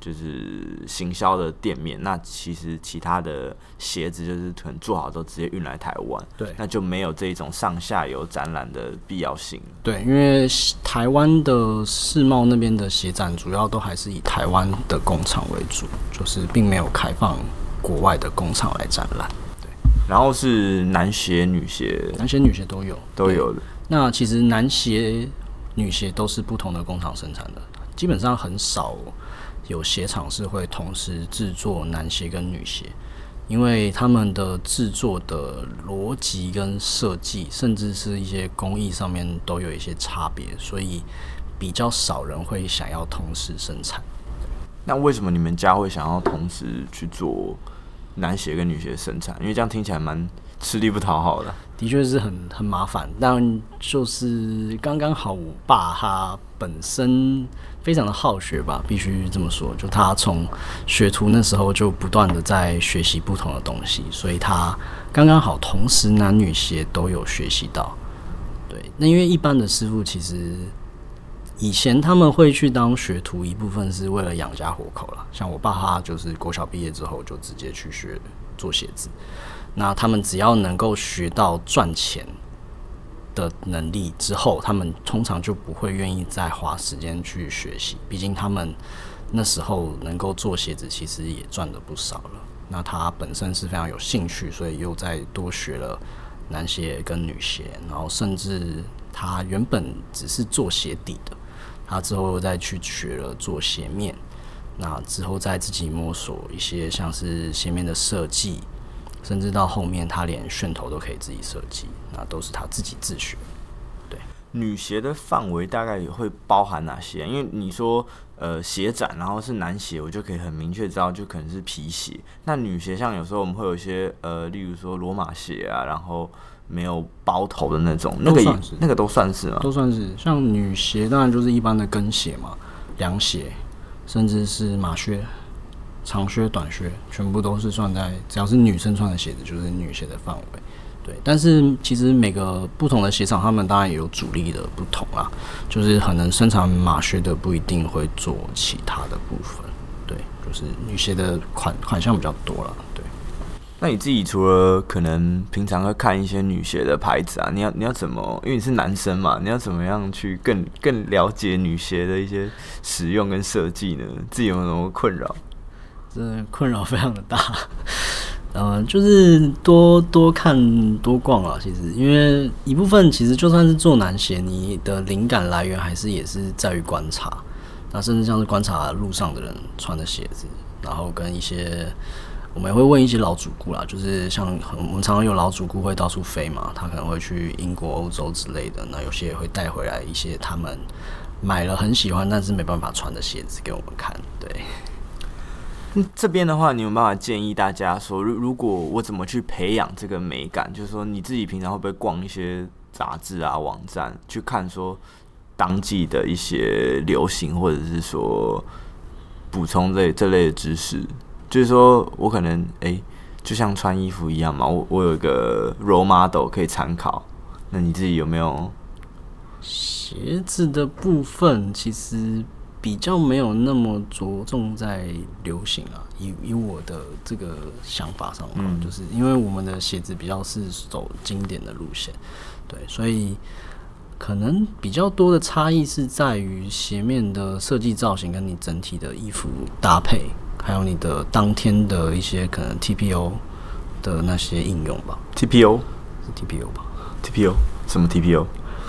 就是行销的店面，那其实其他的鞋子就是可能做好都直接运来台湾， 对， 那就没有这种上下游展览的必要性。 对，因为台湾的世贸那边的鞋展主要都还是以台湾的工厂为主，就是并没有开放国外的工厂来展览。对， 然后是男鞋、女鞋， 男鞋、女鞋都有， 都有的。 那其实男鞋、女鞋都是不同的工厂生产的，基本上很少有鞋厂是会同时制作男鞋跟女鞋，因为他们的制作的逻辑跟设计，甚至是一些工艺上面都有一些差别，所以比较少人会想要同时生产。 那为什么你们家会想要同时去做男鞋跟女鞋生产？因为这样听起来蛮吃力不讨好的。 的确是很很麻烦，但就是刚刚好，我爸他本身非常的好学吧，必须这么说。就他从学徒那时候就不断的在学习不同的东西，所以他刚刚好同时男女鞋都有学习到。对，那因为一般的师傅其实以前他们会去当学徒，一部分是为了养家活口啦。像我爸他就是国小毕业之后就直接去学做鞋子。那他们只要能够学到赚钱的能力之后，他们通常就不会愿意再花时间去学习。毕竟他们那时候能够做鞋子，其实也赚了不少了。那他本身是非常有兴趣，所以又再多学了男鞋跟女鞋，然后甚至他原本只是做鞋底的，他之后又再去学了做鞋面。那之后再自己摸索一些像是鞋面的设计。甚至到后面，他连楦头都可以自己设计，那都是他自己自学。对， 女鞋的范围大概也会包含哪些？因为你说呃鞋展，然后是男鞋，我就可以很明确知道，就可能是皮鞋。那女鞋像有时候我们会有一些呃，例如说罗马鞋啊，然后没有包头的那种，那个也那个都算是吗？ 都算是。像女鞋当然就是一般的跟鞋嘛，凉鞋，甚至是马靴。长靴、短靴，全部都是算在只要是女生穿的鞋子，就是女鞋的范围。对，但是其实每个不同的鞋厂，他们当然也有主力的不同啦。就是可能生产马靴的不一定会做其他的部分。对，就是女鞋的款款项比较多啦。对。 那你自己除了可能平常会看一些女鞋的牌子啊，你要你要怎么？因为你是男生嘛，你要怎么样去更更了解女鞋的一些使用跟设计呢？自己有没有什么困扰？ 真的困扰非常的大，呃，就是多多看多逛啊。其实，因为一部分其实就算是做男鞋，你的灵感来源还是也是在于观察。那甚至像是观察路上的人穿的鞋子，然后跟一些我们也会问一些老主顾啦，就是像我们常常有老主顾会到处飞嘛，他可能会去英国、欧洲之类的，那有些也会带回来一些他们买了很喜欢但是没办法穿的鞋子给我们看，对。 这边的话，你有没有办法建议大家说，如果我怎么去培养这个美感？就是说，你自己平常会不会逛一些杂志啊、网站，去看说当季的一些流行，或者是说补充这这类的知识？就是说我可能哎、欸，就像穿衣服一样嘛，我我有一个 role model 可以参考。那你自己有没有？ 鞋子的部分其实比较没有那么着重在流行啊，以以我的这个想法上，嗯，就是因为我们的鞋子比较是走经典的路线，对，所以可能比较多的差异是在于鞋面的设计造型跟你整体的衣服搭配，还有你的当天的一些可能 T P O 的那些应用吧。 T P O 是 T P O 吧 ？T P O 什么 T P O？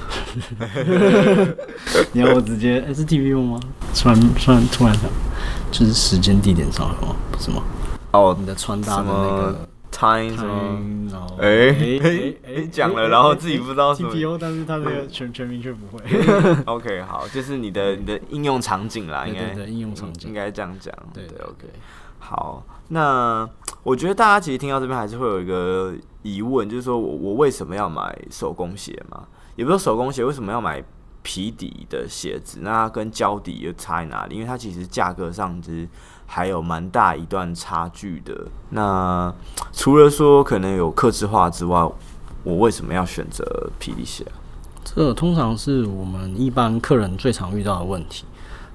你要我直接？哎、欸，是 T P O 吗？突然突然突然想，就是时间地点上了吗？不是吗？ 哦， 你的穿搭的那个 time 什么？哎哎哎，讲了，然后自己不知道什么 T P O， 但是它那个全全名却不会。 OK， 好，就是你的你的应用场景啦，应该对应用场景应该这样讲。 对对 ，OK。好，那我觉得大家其实听到这边还是会有一个疑问，就是说我我为什么要买手工鞋嘛？也不是手工鞋，为什么要买皮底的鞋子？那它跟胶底又差在哪里？因为它其实价格上其实还有蛮大一段差距的。那除了说可能有客制化之外，我为什么要选择皮底鞋？ 这通常是我们一般客人最常遇到的问题。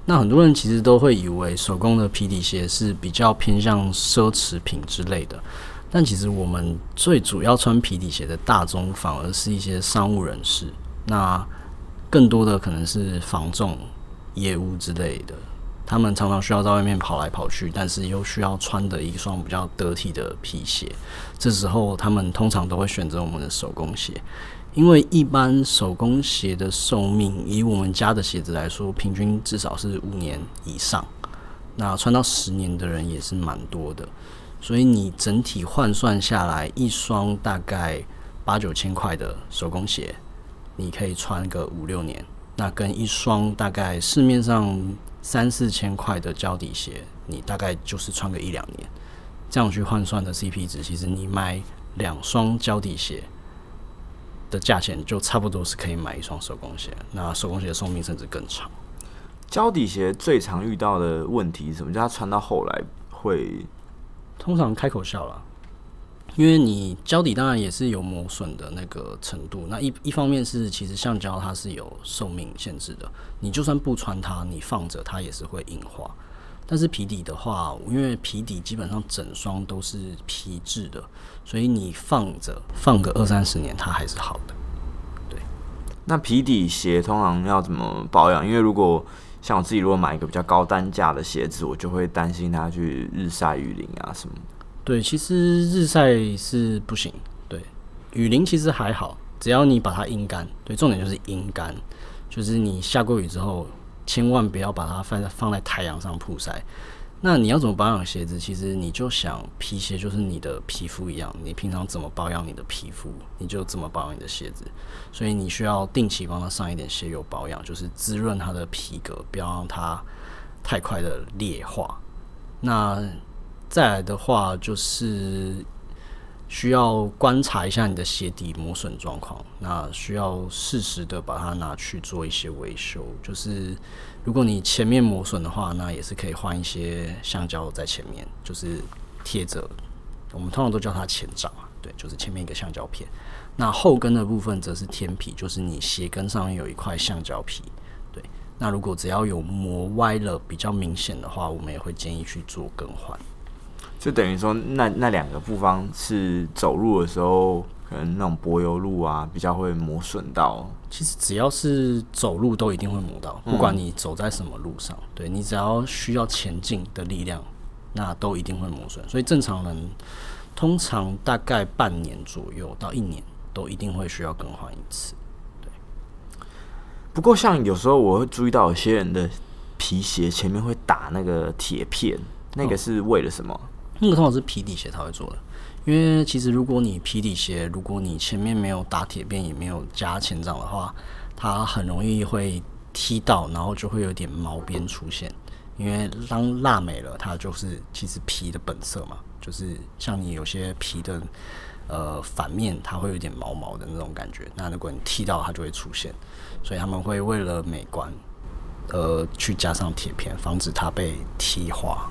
那很多人其实都会以为手工的皮底鞋是比较偏向奢侈品之类的，但其实我们最主要穿皮底鞋的大宗反而是一些商务人士，那更多的可能是房仲业务之类的，他们常常需要在外面跑来跑去，但是又需要穿的一双比较得体的皮鞋，这时候他们通常都会选择我们的手工鞋。因为一般手工鞋的寿命，以我们家的鞋子来说，平均至少是五年以上，那穿到十年的人也是蛮多的，所以你整体换算下来，一双大概八九千块的手工鞋，你可以穿个五六年，那跟一双大概市面上三四千块的胶底鞋，你大概就是穿个一两年，这样去换算的 C P 值，其实你买两双胶底鞋的价钱就差不多是可以买一双手工鞋，那手工鞋的寿命甚至更长。 胶底鞋最常遇到的问题是什么？就它穿到后来会， 通常开口笑啦，因为你胶底当然也是有磨损的那个程度。那一一方面是其实橡胶它是有寿命限制的，你就算不穿它，你放着它也是会硬化。但是皮底的话，因为皮底基本上整双都是皮质的，所以你放着放个二三十年，它还是好的。对。 那皮底鞋通常要怎么保养？因为如果像我自己如果买一个比较高单价的鞋子，我就会担心它去日晒雨淋啊什么。 对，其实日晒是不行。对，雨淋其实还好，只要你把它阴干。对，重点就是阴干，就是你下过雨之后，千万不要把它放在放在太阳上曝晒。那你要怎么保养鞋子？其实你就想，皮鞋就是你的皮肤一样，你平常怎么保养你的皮肤，你就怎么保养你的鞋子。所以你需要定期帮它上一点鞋油保养，就是滋润它的皮革，不要让它太快的裂化。那再来的话，就是需要观察一下你的鞋底磨损状况，那需要适时的把它拿去做一些维修。就是如果你前面磨损的话，那也是可以换一些橡胶在前面，就是贴着，我们通常都叫它前掌啊，对，就是前面一个橡胶片。那后跟的部分则是天皮，就是你鞋跟上面有一块橡胶皮。对，那如果只要有磨歪了比较明显的话，我们也会建议去做更换。 就等于说那那两个部方是走路的时候，可能那种柏油路啊比较会磨损到。 其实只要是走路都一定会磨到，不管你走在什么路上，嗯、对你只要需要前进的力量，那都一定会磨损。所以正常人通常大概半年左右到一年都一定会需要更换一次。对。 不过像有时候我会注意到有些人的皮鞋前面会打那个铁片，那个是为了什么？嗯那个通常是皮底鞋才会做的，因为其实如果你皮底鞋，如果你前面没有打铁片，也没有加前掌的话，它很容易会踢到，然后就会有点毛边出现。因为当蜡没了，它就是其实皮的本色嘛，就是像你有些皮的呃反面，它会有点毛毛的那种感觉。那如果你踢到，它就会出现，所以他们会为了美观，呃，去加上铁片，防止它被踢花。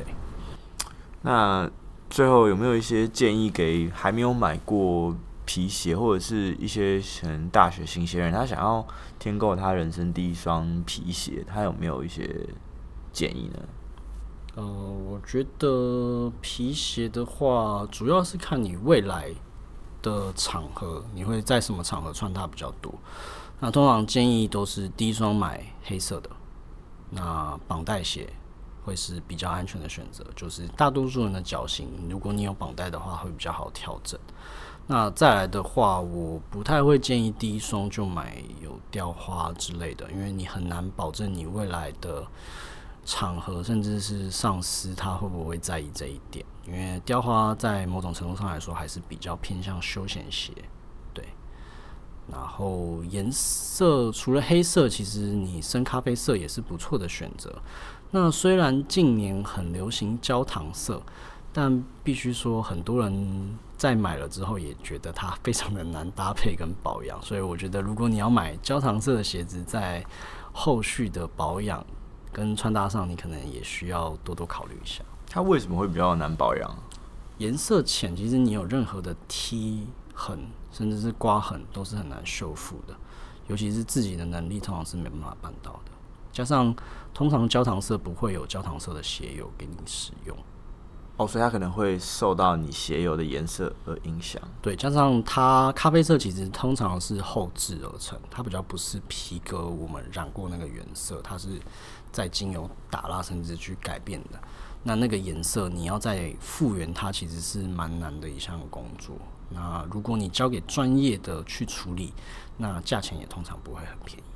那最后有没有一些建议给还没有买过皮鞋，或者是一些可能大学新鲜人，他想要添购他人生第一双皮鞋，他有没有一些建议呢？ 呃，我觉得皮鞋的话，主要是看你未来的场合，你会在什么场合穿它比较多。那通常建议都是第一双买黑色的，那绑带鞋会是比较安全的选择，就是大多数人的脚型，如果你有绑带的话，会比较好调整。那再来的话，我不太会建议第一双就买有雕花之类的，因为你很难保证你未来的场合，甚至是上司他会不会在意这一点。因为雕花在某种程度上来说，还是比较偏向休闲鞋，对。然后颜色除了黑色，其实你深咖啡色也是不错的选择。那虽然近年很流行焦糖色，但必须说很多人在买了之后也觉得它非常的难搭配跟保养，所以我觉得如果你要买焦糖色的鞋子，在后续的保养跟穿搭上，你可能也需要多多考虑一下。 它为什么会比较难保养？ 颜色浅，其实你有任何的踢痕甚至是刮痕都是很难修复的，尤其是自己的能力通常是没办法办到的。 加上通常焦糖色不会有焦糖色的鞋油给你使用。 哦，所以它可能会受到你鞋油的颜色而影响。 对，加上它咖啡色其实通常是后制而成，它比较不是皮革我们染过那个原色，它是在经由打蜡甚至去改变的。那那个颜色你要再复原它，其实是蛮难的一项工作。那如果你交给专业的去处理，那价钱也通常不会很便宜。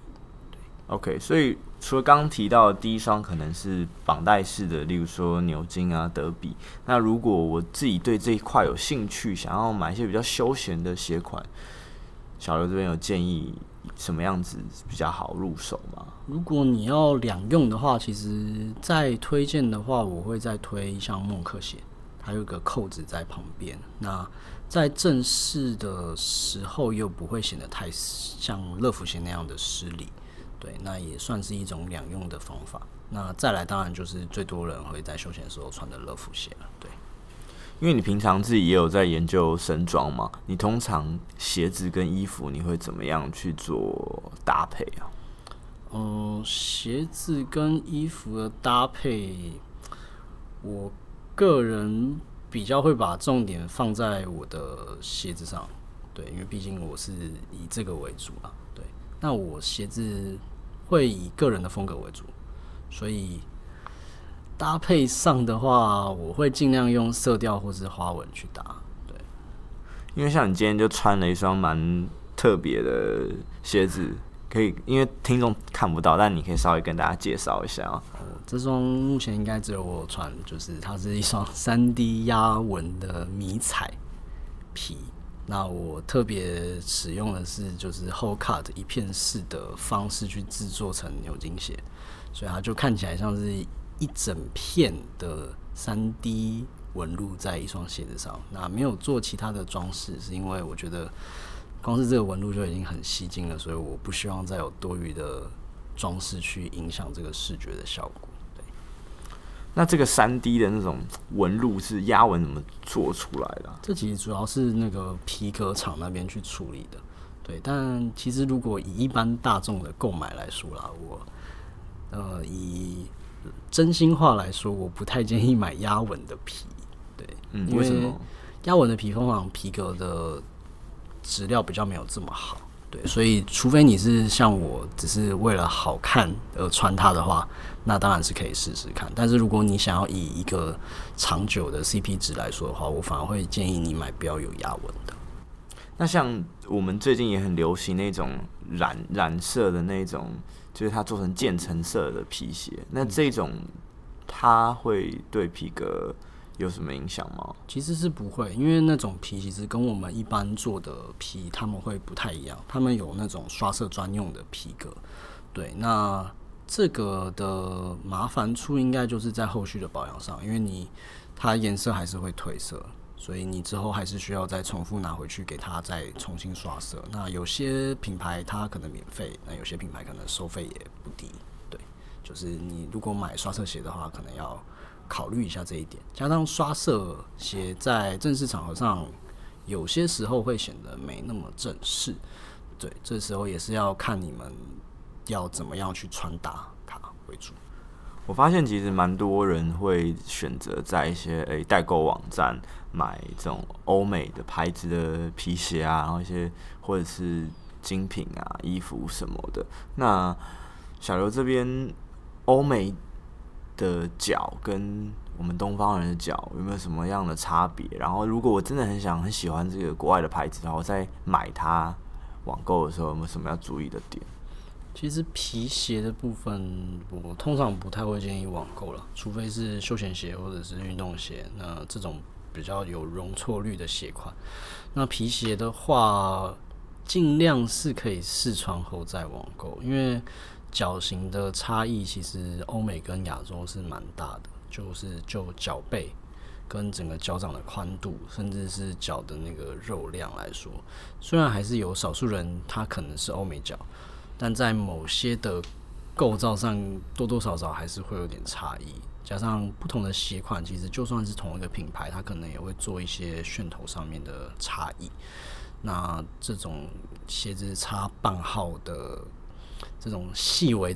OK， 所以除了刚刚提到的第一双可能是绑带式的，例如说牛津啊、德比。那如果我自己对这一块有兴趣，想要买一些比较休闲的鞋款，小刘这边有建议什么样子比较好入手吗？ 如果你要两用的话，其实再推荐的话，我会再推像默克鞋，它有一个扣子在旁边。那在正式的时候又不会显得太像乐福鞋那样的失礼。对，那也算是一种两用的方法。那再来，当然就是最多人会在休闲的时候穿的乐福鞋了。对， 因为你平常自己也有在研究身装嘛，你通常鞋子跟衣服你会怎么样去做搭配啊？ 嗯，鞋子跟衣服的搭配，我个人比较会把重点放在我的鞋子上。对，因为毕竟我是以这个为主啊。对。那我鞋子会以个人的风格为主，所以搭配上的话，我会尽量用色调或是花纹去搭。对， 因为像你今天就穿了一双蛮特别的鞋子，可以因为听众看不到，但你可以稍微跟大家介绍一下啊。 哦，这双目前应该只有我有穿，就是它是一双 三 D 压纹的迷彩皮。那我特别使用的是就是 whole cut 一片式的方式去制作成牛津鞋，所以它就看起来像是一整片的 三 D 纹路在一双鞋子上。那没有做其他的装饰，是因为我觉得光是这个纹路就已经很吸睛了，所以我不希望再有多余的装饰去影响这个视觉的效果。 那这个 三 D 的那种纹路是压纹怎么做出来的啊？ 这其实主要是那个皮革厂那边去处理的，对。但其实如果以一般大众的购买来说啦，我呃以真心话来说，我不太建议买压纹的皮，对， 嗯， 因为什么？ 压纹的皮通常皮革的质料比较没有这么好。对，所以除非你是像我只是为了好看而穿它的话，那当然是可以试试看。但是如果你想要以一个长久的 C P 值来说的话，我反而会建议你买不要有压纹的。 那像我们最近也很流行那种染染色的那种，就是它做成渐层色的皮鞋，那这种它会对皮革有什么影响吗？ 其实是不会，因为那种皮其实跟我们一般做的皮他们会不太一样，他们有那种刷色专用的皮革。对，那这个的麻烦处应该就是在后续的保养上，因为你它颜色还是会褪色，所以你之后还是需要再重复拿回去给它再重新刷色。那有些品牌它可能免费，那有些品牌可能收费也不低。对，就是你如果买刷色鞋的话，可能要考虑一下这一点。加上刷色鞋在正式场合上，有些时候会显得没那么正式。对，这时候也是要看你们要怎么样去穿搭它为主。 我发现其实蛮多人会选择在一些诶代购网站买这种欧美的牌子的皮鞋啊，然后一些或者是精品啊、衣服什么的。那小刘这边欧美的脚跟我们东方人的脚有没有什么样的差别？然后，如果我真的很想很喜欢这个国外的牌子，然后在买它网购的时候，有没有什么要注意的点？ 其实皮鞋的部分，我通常不太会建议网购了，除非是休闲鞋或者是运动鞋，那这种比较有容错率的鞋款。那皮鞋的话，尽量是可以试穿后再网购，因为脚型的差异其实欧美跟亚洲是蛮大的，就是就脚背跟整个脚掌的宽度，甚至是脚的那个肉量来说，虽然还是有少数人他可能是欧美脚，但在某些的构造上多多少少还是会有点差异。加上不同的鞋款，其实就算是同一个品牌，它可能也会做一些楦头上面的差异。那这种鞋子差半号的这种细微的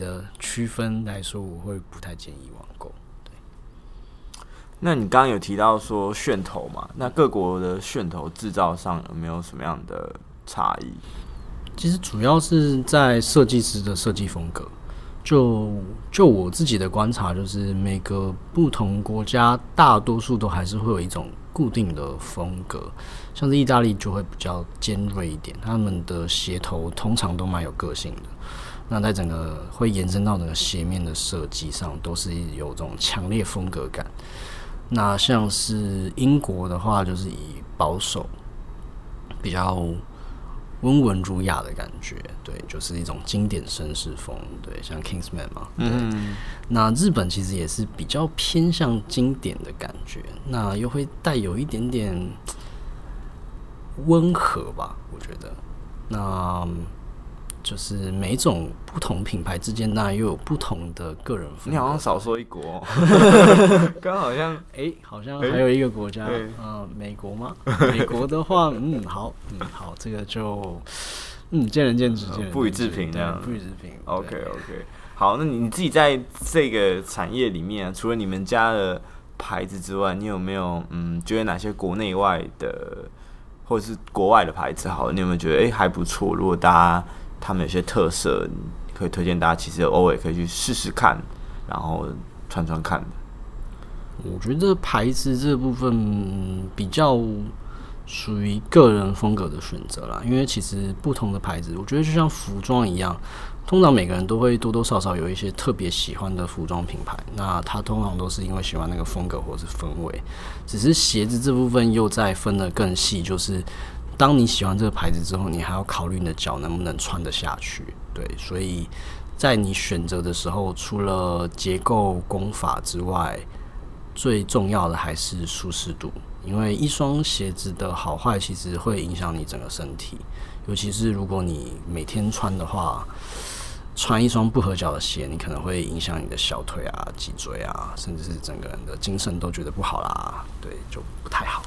区分来说，我会不太建议网购。对。 那你刚刚有提到说楦头嘛？那各国的楦头制造上有没有什么样的差异？ 其实主要是在设计师的设计风格。就就我自己的观察，就是每个不同国家大多数都还是会有一种固定的风格，像是意大利就会比较尖锐一点，他们的鞋头通常都蛮有个性的。那在整个会延伸到整个鞋面的设计上，都是有这种强烈风格感。那像是英国的话，就是以保守、比较温文儒雅的感觉，对，就是一种经典绅士风，对，像 Kingsman 嘛，对。嗯、那日本其实也是比较偏向经典的感觉，那又会带有一点点温和吧，我觉得。那就是每种不同品牌之间，当然又有不同的个人风格。 你好像少说一国，刚好像哎、欸，好像还有一个国家，欸、呃，美国吗？美国的话，嗯，好，嗯，好，这个就嗯见仁见智，见仁见智， 不予置评，这样不予置评。 OK OK， 好，那你自己在这个产业里面、啊，除了你们家的牌子之外，你有没有嗯觉得哪些国内外的或者是国外的牌子好了？你有没有觉得哎、欸、还不错？如果大家他们有些特色，可以推荐大家，其实偶尔可以去试试看，然后穿穿看的。 我觉得牌子这部分比较属于个人风格的选择啦，因为其实不同的牌子，我觉得就像服装一样，通常每个人都会多多少少有一些特别喜欢的服装品牌，那他通常都是因为喜欢那个风格或是氛围，只是鞋子这部分又再分得更细，就是当你喜欢这个牌子之后，你还要考虑你的脚能不能穿得下去。对，所以在你选择的时候，除了结构工法之外，最重要的还是舒适度。因为一双鞋子的好坏其实会影响你整个身体，尤其是如果你每天穿的话，穿一双不合脚的鞋，你可能会影响你的小腿啊、脊椎啊，甚至是整个人的精神都觉得不好啦。对，就不太好。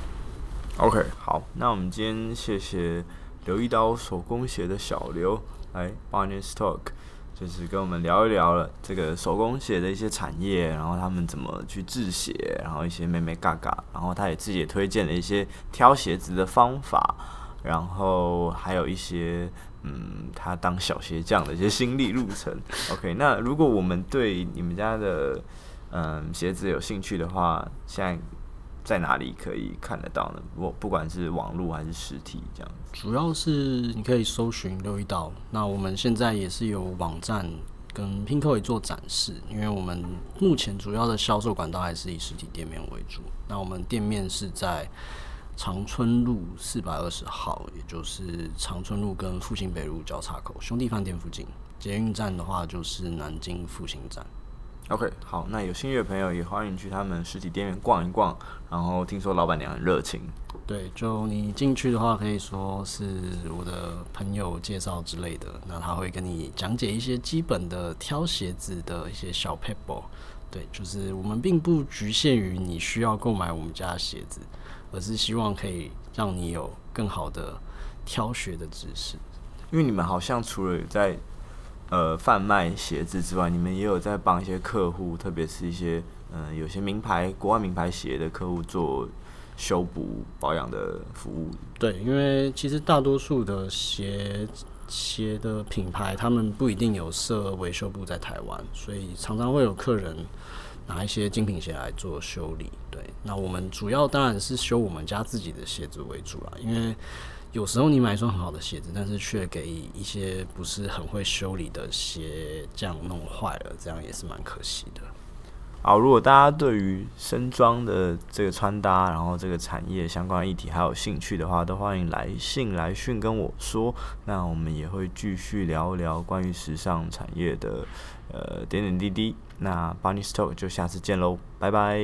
OK， 好，那我们今天谢谢刘一刀手工鞋的小刘来 Barnes Talk， 就是跟我们聊一聊了这个手工鞋的一些产业，然后他们怎么去制鞋，然后一些妹妹嘎嘎，然后他也自己也推荐了一些挑鞋子的方法，然后还有一些嗯他当小鞋匠的一些心理路程。OK， 那如果我们对你们家的嗯鞋子有兴趣的话，现在在哪里可以看得到呢？不不管是网络还是实体，这样子。 主要是你可以搜寻刘一刀。那我们现在也是有网站跟 Pinkoi 做展示，因为我们目前主要的销售管道还是以实体店面为主。那我们店面是在长春路四百二十号，也就是长春路跟复兴北路交叉口兄弟饭店附近。捷运站的话就是南京复兴站。 OK， 好，那有兴趣的朋友也欢迎去他们实体店面逛一逛，然后听说老板娘很热情。 对，就你进去的话，可以说是我的朋友介绍之类的，那他会跟你讲解一些基本的挑鞋子的一些小 pebble。对，就是我们并不局限于你需要购买我们家的鞋子，而是希望可以让你有更好的挑鞋的知识。 因为你们好像除了在呃，贩卖鞋子之外，你们也有在帮一些客户，特别是一些嗯、呃，有些名牌、国外名牌鞋的客户做修补保养的服务。 对，因为其实大多数的鞋鞋的品牌，他们不一定有设维修部在台湾，所以常常会有客人拿一些精品鞋来做修理。对，那我们主要当然是修我们家自己的鞋子为主啦，因为有时候你买一双很好的鞋子，但是却给一些不是很会修理的鞋匠弄坏了，这样也是蛮可惜的。 好，如果大家对于身装的这个穿搭，然后这个产业相关的议题还有兴趣的话，都欢迎来信来讯跟我说。那我们也会继续聊一聊关于时尚产业的呃点点滴滴。那 Barnes Talk 就下次见喽，拜拜。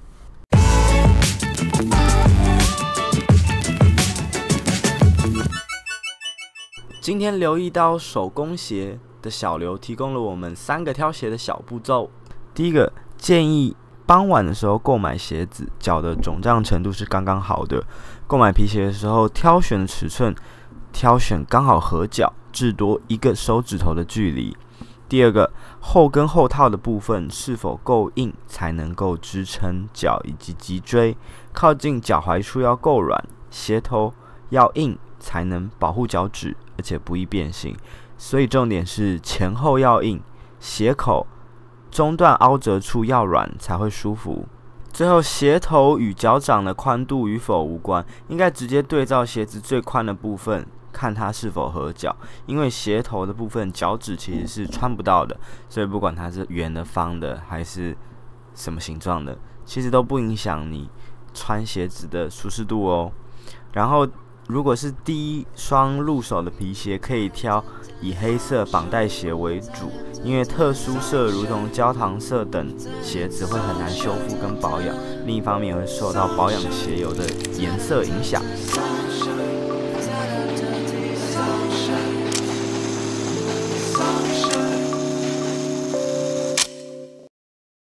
今天留意到手工鞋的小刘提供了我们三个挑鞋的小步骤。第一个，建议傍晚的时候购买鞋子，脚的肿胀程度是刚刚好的。购买皮鞋的时候，挑选的尺寸挑选刚好合脚，至多一个手指头的距离。 第二个，后跟后套的部分是否够硬，才能够支撑脚以及脊椎，靠近脚踝处要够软，鞋头要硬，才能保护脚趾，而且不易变形。所以重点是前后要硬，鞋口中段凹折处要软，才会舒服。最后，鞋头与脚掌的宽度与否无关，应该直接对照鞋子最宽的部分，看它是否合脚。因为鞋头的部分脚趾其实是穿不到的，所以不管它是圆的、方的还是什么形状的，其实都不影响你穿鞋子的舒适度哦。然后，如果是第一双入手的皮鞋，可以挑以黑色绑带鞋为主，因为特殊色如同焦糖色等鞋子会很难修复跟保养，另一方面也会受到保养鞋油的颜色影响。